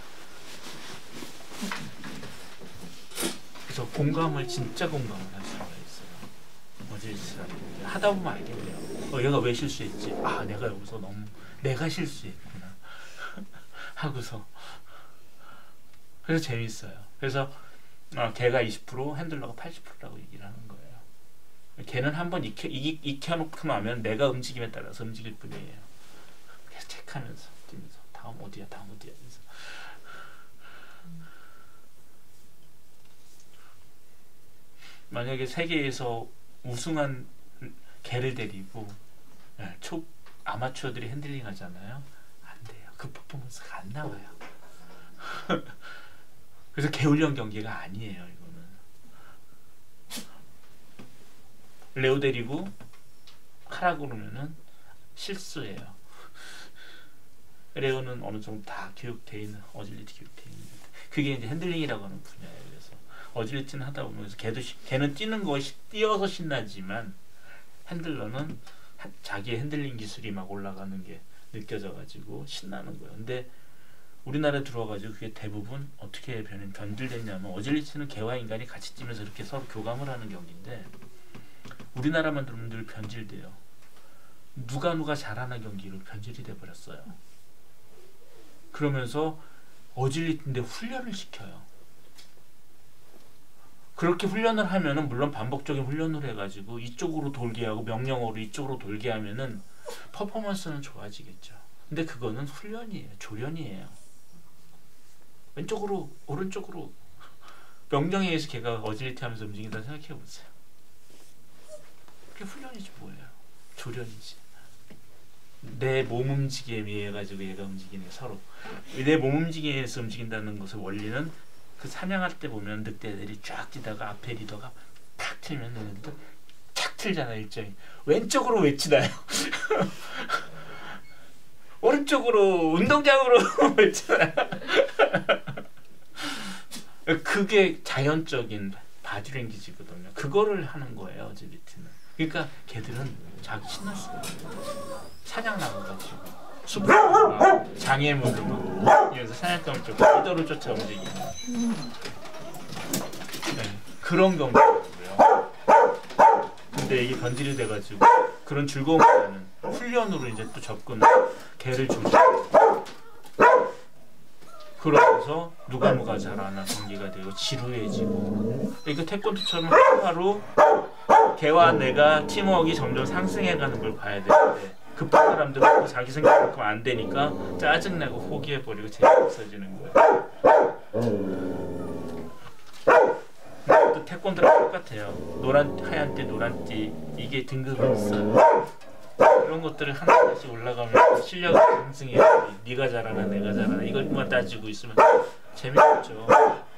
[SPEAKER 1] 그래서 공감을 진짜 공감을 할 수가 있어요. 어질리티라는 게 하다 보면 알게 돼요. 어, 얘가 왜 실수했지? 아 내가 여기서 너무 내가 실수했구나 하고서 그래서 재밌어요. 그래서 어, 걔가 이십 퍼센트 핸들러가 팔십 퍼센트라고 얘기를 하는 거예요. 걔는 한번 익혀, 익, 익혀놓고 나면 내가 움직임에 따라서 움직일 뿐이에요. 계속 체크하면서 뛰면서 다음 어디야 다음 어디야 하면서 만약에 세계에서 우승한 개를 데리고 네, 초 아마추어들이 핸들링 하잖아요. 안 돼요. 그 퍼포먼스가 안 나와요. 그래서 개훈련 경기가 아니에요. 이거는 레오 데리고 하라고 그러면은 실수예요. 레오는 어느 정도 다 교육돼 있는 어질리티 교육돼 있는데 그게 이제 핸들링이라고 하는 분야예요. 그래서 어질리티는 하다 보면 걔도 걔는 뛰는 거 뛰어서 신나지만 핸들러는 자기의 핸들링 기술이 막 올라가는 게 느껴져가지고 신나는 거예요. 근데 우리나라에 들어와가지고 그게 대부분 어떻게 변, 변질됐냐면 어질리티는 개와 인간이 같이 뛰면서 이렇게 서로 교감을 하는 경기인데 우리나라만 들으면 늘 변질돼요. 누가 누가 잘하는 경기로 변질이 돼버렸어요. 그러면서 어질리티인데 훈련을 시켜요. 그렇게 훈련을 하면은 물론 반복적인 훈련을 해가지고 이쪽으로 돌게 하고 명령어로 이쪽으로 돌게 하면은 퍼포먼스는 좋아지겠죠. 근데 그거는 훈련이에요. 조련이에요. 왼쪽으로 오른쪽으로 명령에 의해서 걔가 어질리티 하면서 움직인다 생각해보세요. 그게 훈련이지 뭐예요. 조련이지. 내 몸 움직임에 의해 가지고 얘가 움직이네. 서로 내 몸 움직임에서 움직인다는 것의 원리는 그 사냥할 때 보면 늑대들이 쫙 뛰다가 앞에 리더가 탁 틀면 얘네들 탁 틀잖아. 일정이 왼쪽으로 왜 치나요? 오른쪽으로 운동장으로 외치나요? 그게 자연적인 바디랭귀지거든요. 그거를 하는 거예요. 어질리티는. 그러니까 걔들은 자기 신날 수가 없어요. 사냥 나가가지고 숲을 장애물을 막 이래서 사냥감을 쫓아 리더를 쫓아 움직이는 네, 그런 경우고요. 근데 이게 변질이 돼가지고 그런 즐거움보다는 훈련으로 이제 또 접근 개를 조절 그러면서 누가 누가 잘하나 경기가 되고 지루해지고 이거 태권도처럼 하루하루 개와 내가 팀워크가 점점 상승해가는 걸 봐야 되는데 급한 사람들은 자기 생각만큼 안 되니까 짜증내고 포기해버리고 재미없어지는 거예요. 또 태권도랑 똑같아요. 노란 하얀 띠 노란 띠 이게 등급이 있어요. 이런 것들을 하나씩 올라가면 실력이 상승해야지. 네가 잘하나 내가 잘하나 이것만 따지고 있으면 재미없죠.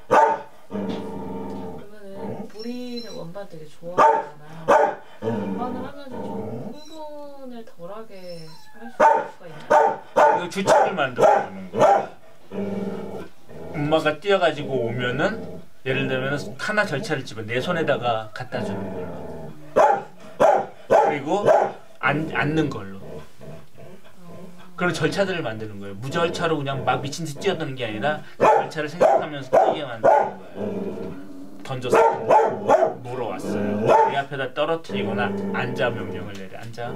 [SPEAKER 3] 그러면은 우리는 원반 되게 좋아하잖아. 원반을 하면 좀 흥분을 덜하게 할 수가 있나?
[SPEAKER 1] 이거 규칙을 만들어주는 거예요. 엄마가 뛰어가지고 오면은 예를 들면 하나 절차를 집어 내 손에다가 갖다 주는 걸로. 그리고 안, 앉는 걸로. 그런 절차들을 만드는 거예요. 무절차로 그냥 막 미친 듯이 뛰어드는 게 아니라 그 절차를 생각하면서 뛰게 만드는 거예요. 던져서 물어왔어요. 내 앞에다 떨어뜨리거나 앉아 명령을 내려. 앉아.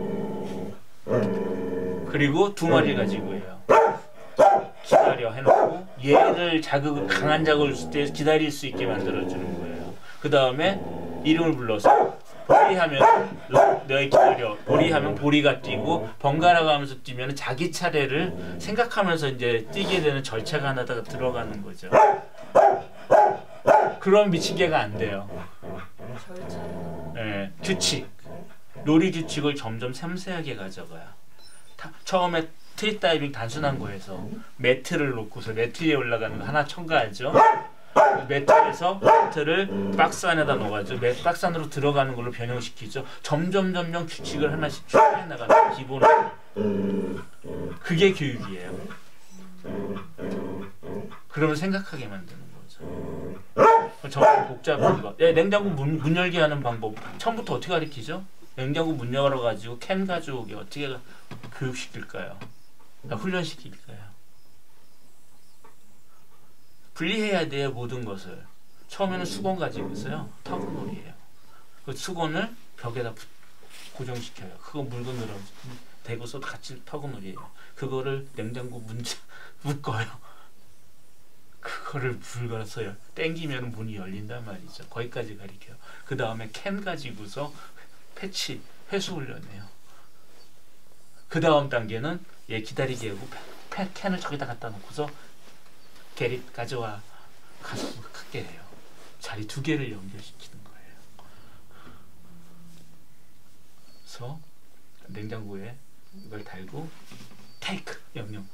[SPEAKER 1] 그리고 두 마리 가지고 해요. 기다려 해놓고 얘를 자극 강한 자극을 줄 때 기다릴 수 있게 만들어주는 거예요. 그 다음에 이름을 불러서 보리 하면 너희 기다려. 보리 하면 보리가 뛰고 번갈아 가면서 뛰면 자기 차례를 생각하면서 이제 뛰게 되는 절차가 하나가 들어가는 거죠. 그럼 미친 개가 안 돼요.
[SPEAKER 3] 절차.
[SPEAKER 1] 네, 규칙. 놀이 규칙을 점점 섬세하게 가져가요. 다, 처음에 트리 다이빙 단순한 거에서 매트를 놓고서 매트 위에 올라가는 거 하나 첨가하죠. 매트에서 매트를 박스 안에다 넣어가지고 매 박스 안으로 들어가는 걸로 변형시키죠. 점점 점점 규칙을 하나씩 추가해 나가는 기본으로. 그게 교육이에요. 그러면 생각하게 만드는 거죠. 정말 복잡한 거. 예, 냉장고 문, 문 열게 하는 방법 처음부터 어떻게 가르치죠? 냉장고 문 열어가지고 캔 가져오게 어떻게 교육시킬까요? 훈련시킬까요? 분리해야 돼요. 모든 것을. 처음에는 수건 가지고 있어요. 터그놀이에요. 그 수건을 벽에다 고정시켜요. 그거 물건으로 대고서 같이 터그놀이에요. 그거를 냉장고 문 묶어요. 그거를 불가서요. 땡기면 문이 열린단 말이죠. 거기까지 가리켜요. 그 다음에 캔 가지고서 패치, 회수 훈련해요. 그 다음 단계는 얘 기다리게 하고 캔을 저기다 갖다 놓고서 게리 가져와 가서 크게 해요. 자리 두 개를 연결시키는 거예요. 그래서 냉장고에 이걸 달고 테이크 명령.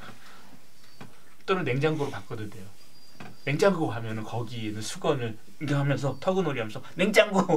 [SPEAKER 1] 또는 냉장고로 바꿔도 돼요. 냉장고 하면은 거기에는 수건을 이렇게 하면서 터그놀이 하면서 냉장고.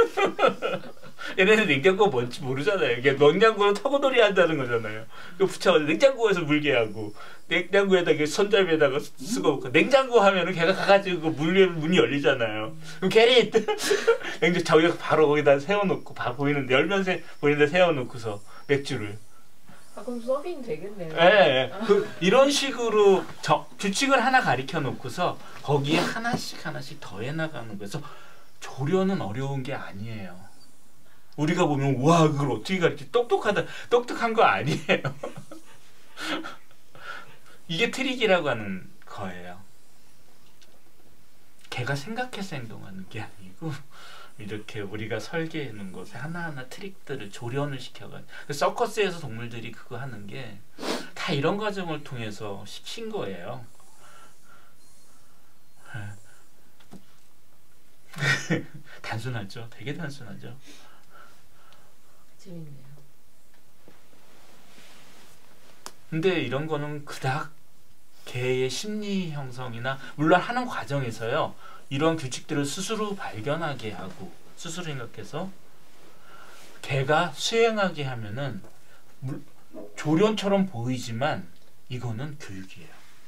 [SPEAKER 1] 얘네들 냉장고 뭔지 모르잖아요. 이게 냉장고로 터그놀이 한다는 거잖아요. 그 붙여가지고 냉장고에서 물게 하고 냉장고에다가 손잡이에다가 쓰고 냉장고 하면은 걔가 가가지고 물 문이 열리잖아요. 그럼 걔리 냉장 저기서 바로 거기다 세워놓고 바 보이는데 열면 세 보이는데 세워놓고서 맥주를.
[SPEAKER 3] 아 그럼 서빙 되겠네요.
[SPEAKER 1] 예, 그 이런 식으로 저, 규칙을 하나 가리켜 놓고서 거기에 하나씩 하나씩 더해 나가는 거에서 조련은 어려운 게 아니에요. 우리가 보면 와 그걸 어떻게 가르치? 똑똑하다, 똑똑한 거 아니에요. 이게 트릭이라고 하는 거예요. 걔가 생각해서 행동하는 게 아니고. 이렇게 우리가 설계해 놓은 것에 하나하나 트릭들을 조련을 시켜가지고 서커스에서 동물들이 그거 하는 게 다 이런 과정을 통해서 시킨 거예요. 단순하죠? 되게 단순하죠?
[SPEAKER 3] 재밌네요.
[SPEAKER 1] 근데 이런 거는 그닥 개의 심리 형성이나 물론 하는 과정에서요. 이런 규칙들을 스스로 발견하게 하고 스스로 생각해서 개가 수행하게 하면은 물, 조련처럼 보이지만 이거는 교육이에요.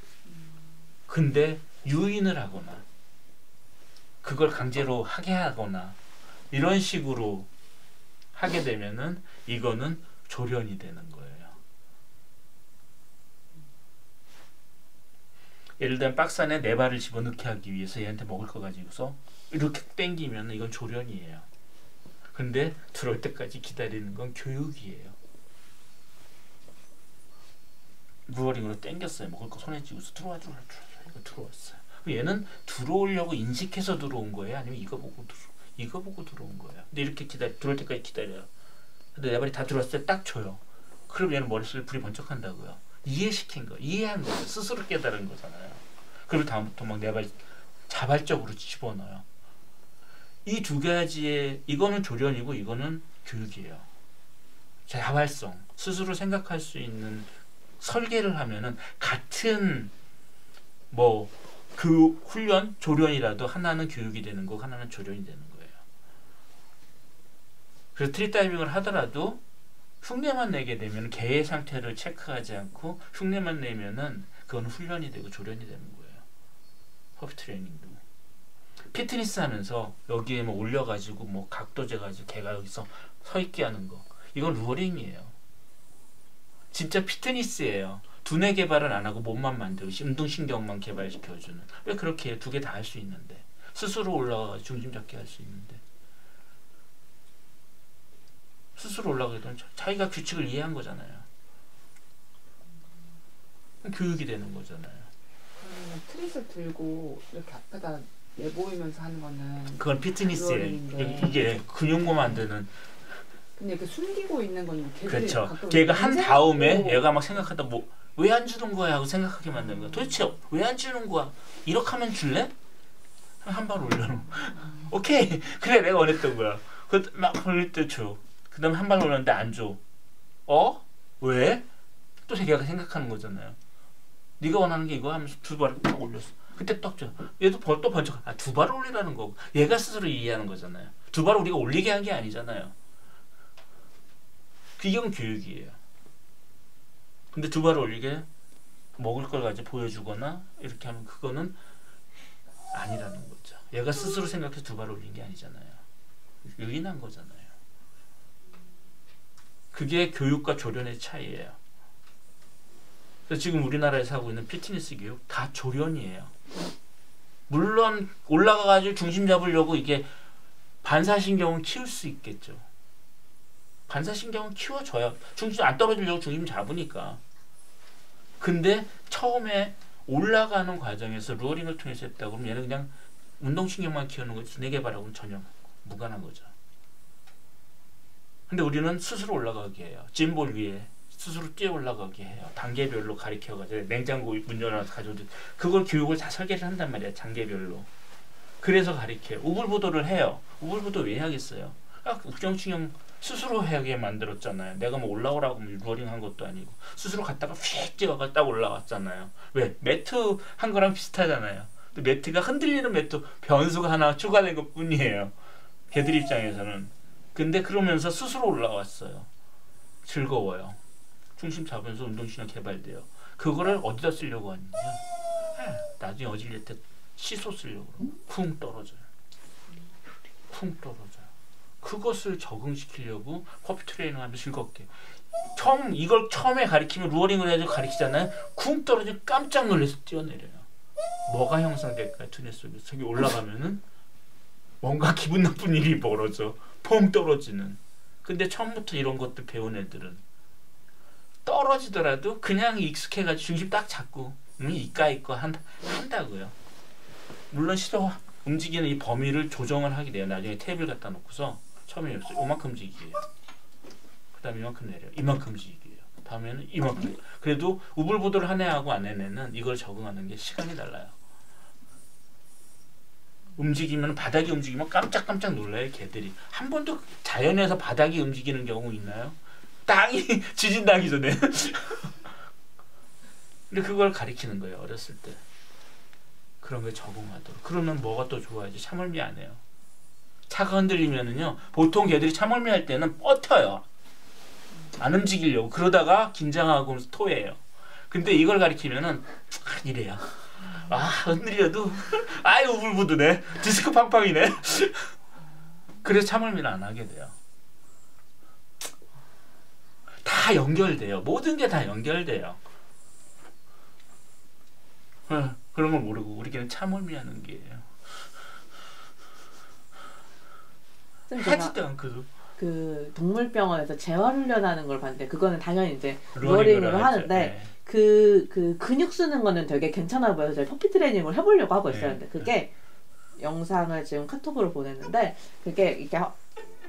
[SPEAKER 1] 근데 유인을 하거나 그걸 강제로 하게 하거나 이런 식으로 하게 되면은 이거는 조련이 되는 거예요. 예를 들면 박스 안에 네 발을 집어넣게 하기 위해서 얘한테 먹을 거 가지고서 이렇게 땡기면 이건 조련이에요. 근데 들어올 때까지 기다리는 건 교육이에요. 무어링으로 땡겼어요. 먹을 거 손에 쥐고서 들어와 들어와 들어와 이거 들어왔어요. 얘는 들어오려고 인식해서 들어온 거예요? 아니면 이거 보고 들어 이거 보고 들어온 거예요? 근데 이렇게 기다려 들어올 때까지 기다려요. 근데 네 발이 다 들어왔을 때 딱 줘요. 그럼 얘는 머릿속에 불이 번쩍한다고요. 이해시킨 거, 이해한 거예요. 스스로 깨달은 거잖아요. 그리고 다음부터 막 내가 자발적으로 집어넣어요. 이 두 가지의 이거는 조련이고 이거는 교육이에요. 자발성, 스스로 생각할 수 있는 설계를 하면은 같은 뭐 그 훈련, 조련이라도 하나는 교육이 되는 거고 하나는 조련이 되는 거예요. 그래서 트리 다이빙을 하더라도 흉내만 내게 되면 개의 상태를 체크하지 않고 흉내만 내면은 그거는 훈련이 되고 조련이 되는 거예요. 퍼피 트레이닝도. 피트니스 하면서 여기에 뭐 올려가지고 뭐 각도 재가지고 걔가 여기서 서 있게 하는 거. 이건 루어링이에요. 진짜 피트니스예요. 두뇌 개발은 안 하고 몸만 만들고 운동신경만 개발시켜주는. 왜 그렇게 해요? 두 개 다 할 수 있는데. 스스로 올라가 중심 잡게 할 수 있는데. 스스로 올라가게 되면 자기가 규칙을 이해한 거잖아요. 교육이 되는 거잖아요.
[SPEAKER 4] 그러면 트릿을 들고 이렇게 앞에다 내보이면서 하는 거는
[SPEAKER 1] 그건 피트니스예요.
[SPEAKER 4] 루어링인데.
[SPEAKER 1] 이게 근육모 만드는.
[SPEAKER 4] 근데 그 숨기고 있는 건 걔들이
[SPEAKER 1] 그렇죠.
[SPEAKER 4] 가끔
[SPEAKER 1] 걔가 한
[SPEAKER 4] 인생-
[SPEAKER 1] 다음에
[SPEAKER 4] 어.
[SPEAKER 1] 얘가 막 생각하다 뭐 왜 안 주는 거야 하고 생각하게 만드는 거야. 도대체 왜 안 주는 거야? 이렇게 하면 줄래? 한 발 올려놓고 오케이 그래 내가 원했던 거야. 그막 올릴 때 줘. 그 다음에 한 발 올렸는데 안 줘. 어? 왜? 또 걔가 생각하는 거잖아요. 네가 원하는 게 이거 하면서 두 발을 딱 올렸어. 그때 딱 줘. 얘도 벌- 또 번쩍 아, 두 발을 올리라는 거고 얘가 스스로 이해하는 거잖아요. 두 발을 우리가 올리게 한 게 아니잖아요. 이건 교육이에요. 근데 두 발을 올리게 먹을 걸 가지고 보여주거나 이렇게 하면 그거는 아니라는 거죠. 얘가 스스로 생각해서 두 발을 올린 게 아니잖아요. 유인한 거잖아요. 그게 교육과 조련의 차이예요. 그래서 지금 우리나라에서 하고 있는 피트니스 교육 다 조련이에요. 물론 올라가가지고 중심 잡으려고 이게 반사신경을 키울 수 있겠죠. 반사신경은 키워줘야 중심 안 떨어지려고 중심 잡으니까. 근데 처음에 올라가는 과정에서 루어링을 통해서 했다 그러면 얘는 그냥 운동신경만 키우는 거지 두뇌 개발하고는 전혀 무관한 거죠. 근데 우리는 스스로 올라가게 해요. 짐볼 위에 스스로 뛰어 올라가게 해요. 단계별로 가리켜가지고 냉장고 문 열어서 가져오듯 그걸 교육을 다 설계를 한단 말이야. 단계별로. 그래서 가리켜요. 우불부도를 해요. 우불부도 왜 하겠어요? 아, 우정신경 스스로 하게 만들었잖아요. 내가 뭐 올라오라고 루어링 한 것도 아니고 스스로 갔다가 휙 뛰어가 딱 올라왔잖아요. 왜? 매트 한 거랑 비슷하잖아요. 근데 매트가 흔들리는 매트 변수가 하나 추가된 것 뿐이에요. 걔들 입장에서는. 근데 그러면서 스스로 올라왔어요. 즐거워요. 중심 잡으면서 운동신경 개발돼요. 그거를 어디다 쓰려고 하느냐? 나중에 어질릴 때 시소 쓰려고 그러면 쿵 떨어져요. 쿵 떨어져요. 그것을 적응시키려고 퍼피 트레이닝 하면 즐겁게. 처음 이걸 처음에 가리키면 루어링을 해서 가리키잖아요. 쿵 떨어지면 깜짝 놀라서 뛰어내려요. 뭐가 형성될까요? 두뇌 속에서. 저기 올라가면은 뭔가 기분 나쁜 일이 벌어져. 퐁 떨어지는. 근데 처음부터 이런 것들 배운 애들은 떨어지더라도 그냥 익숙해가지고 중심 딱 잡고 음, 이까 이까 한다, 한다고요. 물론 시도 움직이는 이 범위를 조정을 하게 돼요. 나중에 탭을 갖다 놓고서 처음에 요만큼 움직이게요. 그 다음에 이만큼 내려요. 이만큼 움직이게요. 다음에는 이만큼. 그래도 우불부도를 한 애하고 안 한 애는 이걸 적응하는 게 시간이 달라요. 움직이면 바닥이 움직이면 깜짝깜짝 놀라요. 걔들이. 한 번도 자연에서 바닥이 움직이는 경우 있나요? 땅이 지진 나기 전에. 근데 그걸 가리키는 거예요. 어렸을 때. 그런 걸 적응하도록. 그러면 뭐가 또 좋아야지. 참을미 안 해요. 차가 흔들리면은요. 보통 걔들이 참을미 할 때는 뻗어요. 안 움직이려고. 그러다가 긴장하고 토해요. 근데 이걸 가리키면은 이래요. 아 흔들려도 아유 우불부두네. 디스크 팡팡이네. 그래서 참을미를 안 하게 돼요. 다 연결돼요. 모든 게 다 연결돼요. 어, 그런 걸 모르고 우리끼리는 참을미하는 게예요. 하지도 않고도.
[SPEAKER 3] 그 동물병원에서 재활훈련하는 걸 봤는데 그거는 당연히 이제
[SPEAKER 1] 루어링으로
[SPEAKER 3] 루어링으로
[SPEAKER 1] 하죠.
[SPEAKER 3] 하는데
[SPEAKER 1] 네.
[SPEAKER 3] 그, 그 근육 쓰는 거는 되게 괜찮아 보여서 저희 퍼피 트레이닝을 해보려고 하고 있어요.
[SPEAKER 1] 네.
[SPEAKER 3] 근데 그게 영상을 지금 카톡으로 보냈는데 그게 이렇게 허,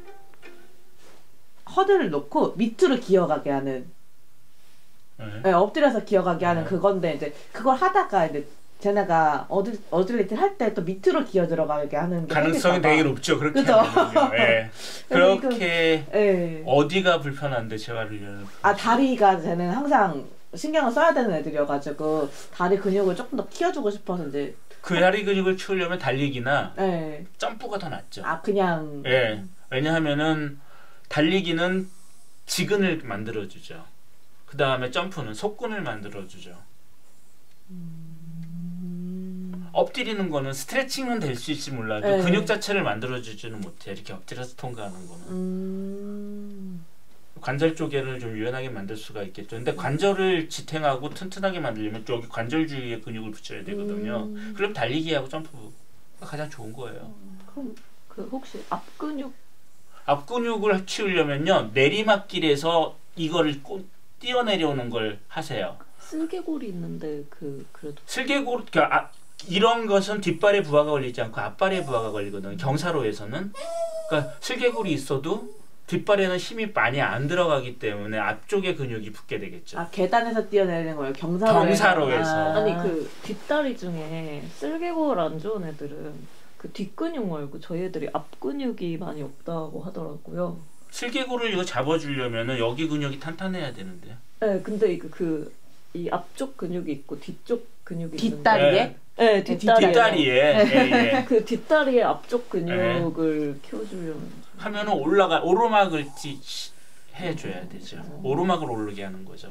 [SPEAKER 3] 허들을 놓고 밑으로 기어가게 하는
[SPEAKER 1] 네.
[SPEAKER 3] 네, 엎드려서 기어가게 하는
[SPEAKER 1] 네.
[SPEAKER 3] 그건데 이제 그걸 하다가 이제 쟤네가 어드, 어질리티 할 때 또 밑으로 기어 들어가게 하는 게
[SPEAKER 1] 가능성이
[SPEAKER 3] 생길까 봐.
[SPEAKER 1] 되게 높죠. 그렇게
[SPEAKER 3] 그죠?
[SPEAKER 1] 하면요. 예.
[SPEAKER 3] 그래서
[SPEAKER 1] 그렇게
[SPEAKER 3] 예.
[SPEAKER 1] 어디가 불편한데 재활훈련을
[SPEAKER 3] 아 다리가 쟤는 항상 신경을 써야 되는 애들이어가지고 다리 근육을 조금 더 키워주고 싶어서 이제
[SPEAKER 1] 그 다리 근육을 키우려면 달리기나
[SPEAKER 3] 예.
[SPEAKER 1] 점프가 더 낫죠.
[SPEAKER 3] 아 그냥
[SPEAKER 1] 예. 왜냐하면은 달리기는 지근을 만들어주죠. 그 다음에 점프는 속근을 만들어주죠.
[SPEAKER 3] 음.
[SPEAKER 1] 엎드리는 거는 스트레칭은 될 수 있을지 몰라도
[SPEAKER 3] 네.
[SPEAKER 1] 근육 자체를 만들어주지는 못해. 이렇게 엎드려서 통과하는 거는.
[SPEAKER 3] 음.
[SPEAKER 1] 관절 쪽에를 좀 유연하게 만들 수가 있겠죠. 근데 관절을 지탱하고 튼튼하게 만들려면 여기 관절 주위에 근육을 붙여야 되거든요.
[SPEAKER 3] 음.
[SPEAKER 1] 그럼 달리기하고 점프가 가장 좋은 거예요.
[SPEAKER 3] 그럼 그 혹시 앞근육
[SPEAKER 1] 앞 근육을 키우려면요 내리막길에서 이거를 꼭 뛰어내려오는 걸 하세요.
[SPEAKER 5] 쓸개골이 있는데 그 그래도
[SPEAKER 1] 슬개골 그러니까 아, 이런 것은 뒷발에 부하가 걸리지 않고 앞발에 부하가 걸리거든요. 경사로에서는 그러니까 슬개골이 있어도 뒷발에는 힘이 많이 안 들어가기 때문에 앞쪽에 근육이 붙게 되겠죠.
[SPEAKER 3] 아 계단에서 뛰어내리는 거예요. 경사로
[SPEAKER 1] 경사로에서.
[SPEAKER 3] 아.
[SPEAKER 5] 아니 그 뒷다리 중에 쓸개골 안 좋은 애들은 그 뒷근육 말고 저희 애들이 앞근육이 많이 없다고 하더라고요.
[SPEAKER 1] 슬개골을 이거 잡아주려면은 여기 근육이 탄탄해야 되는데.
[SPEAKER 5] 네, 근데 이그 그 이 앞쪽 근육이 있고 뒤쪽 근육이
[SPEAKER 3] 뒷다리에?
[SPEAKER 5] 있는데, 네, 뒷다리에.
[SPEAKER 1] 뒷다리에 예, 예.
[SPEAKER 5] 그 뒷다리의 앞쪽 근육을 키워주려면
[SPEAKER 1] 하면은 올라가 오르막을 찌, 해줘야 되죠. 오르막을 오르게 하는 거죠.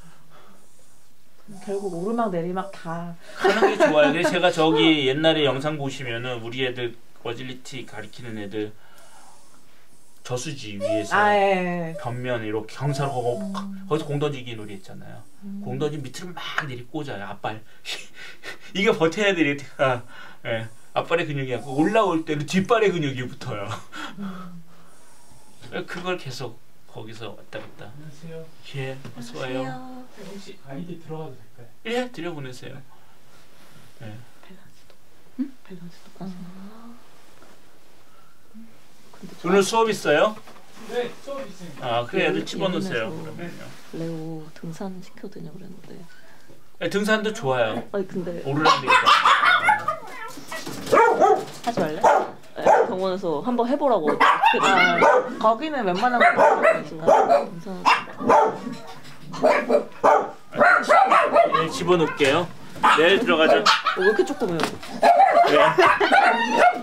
[SPEAKER 3] 결국 오르막 내리막 다
[SPEAKER 1] 하는 게 좋아요. 그래서 제가 저기 옛날에 영상 보시면은 우리 애들 어질리티 가리키는 애들 저수지 위에서
[SPEAKER 3] 아, 예.
[SPEAKER 1] 벽면 이렇게 경사로 거기, 거기서 공 던지기 놀이 했잖아요. 공 던지면 밑으로 막 내리 꽂아요. 앞발. 이게 버텨야 되리. 아, 예. 앞발의 근육이 아니고 올라올 때는 뒷발의 근육이 붙어요. 그걸 계속 거기서 왔다 갔다.
[SPEAKER 6] 안녕하세요.
[SPEAKER 1] 예, 어서 와요.
[SPEAKER 6] 혹시 아이디 들어가도 될까요?
[SPEAKER 1] 예, 들여보내세요. 예.
[SPEAKER 3] 밸런스도
[SPEAKER 5] 아. 근데 저
[SPEAKER 1] 오늘 수업 있어요?
[SPEAKER 6] 네, 수업 있습니다.
[SPEAKER 1] 아, 그래 애들
[SPEAKER 5] 예,
[SPEAKER 1] 집어넣으세요.
[SPEAKER 5] 예민해서.
[SPEAKER 1] 그러면요.
[SPEAKER 5] 레오 등산 시켜드냐 그랬는데
[SPEAKER 1] 예, 등산도 좋아요.
[SPEAKER 5] 아니 근데
[SPEAKER 1] 오르락 내리락.
[SPEAKER 5] 하지 말래? 네, 병원에서 한번 해보라고
[SPEAKER 3] 아, 거기는 웬만한 거
[SPEAKER 5] 등산
[SPEAKER 1] 예, 집어넣을게요. 내일 들어가죠.
[SPEAKER 5] 왜 이렇게 조그매요?
[SPEAKER 1] 네.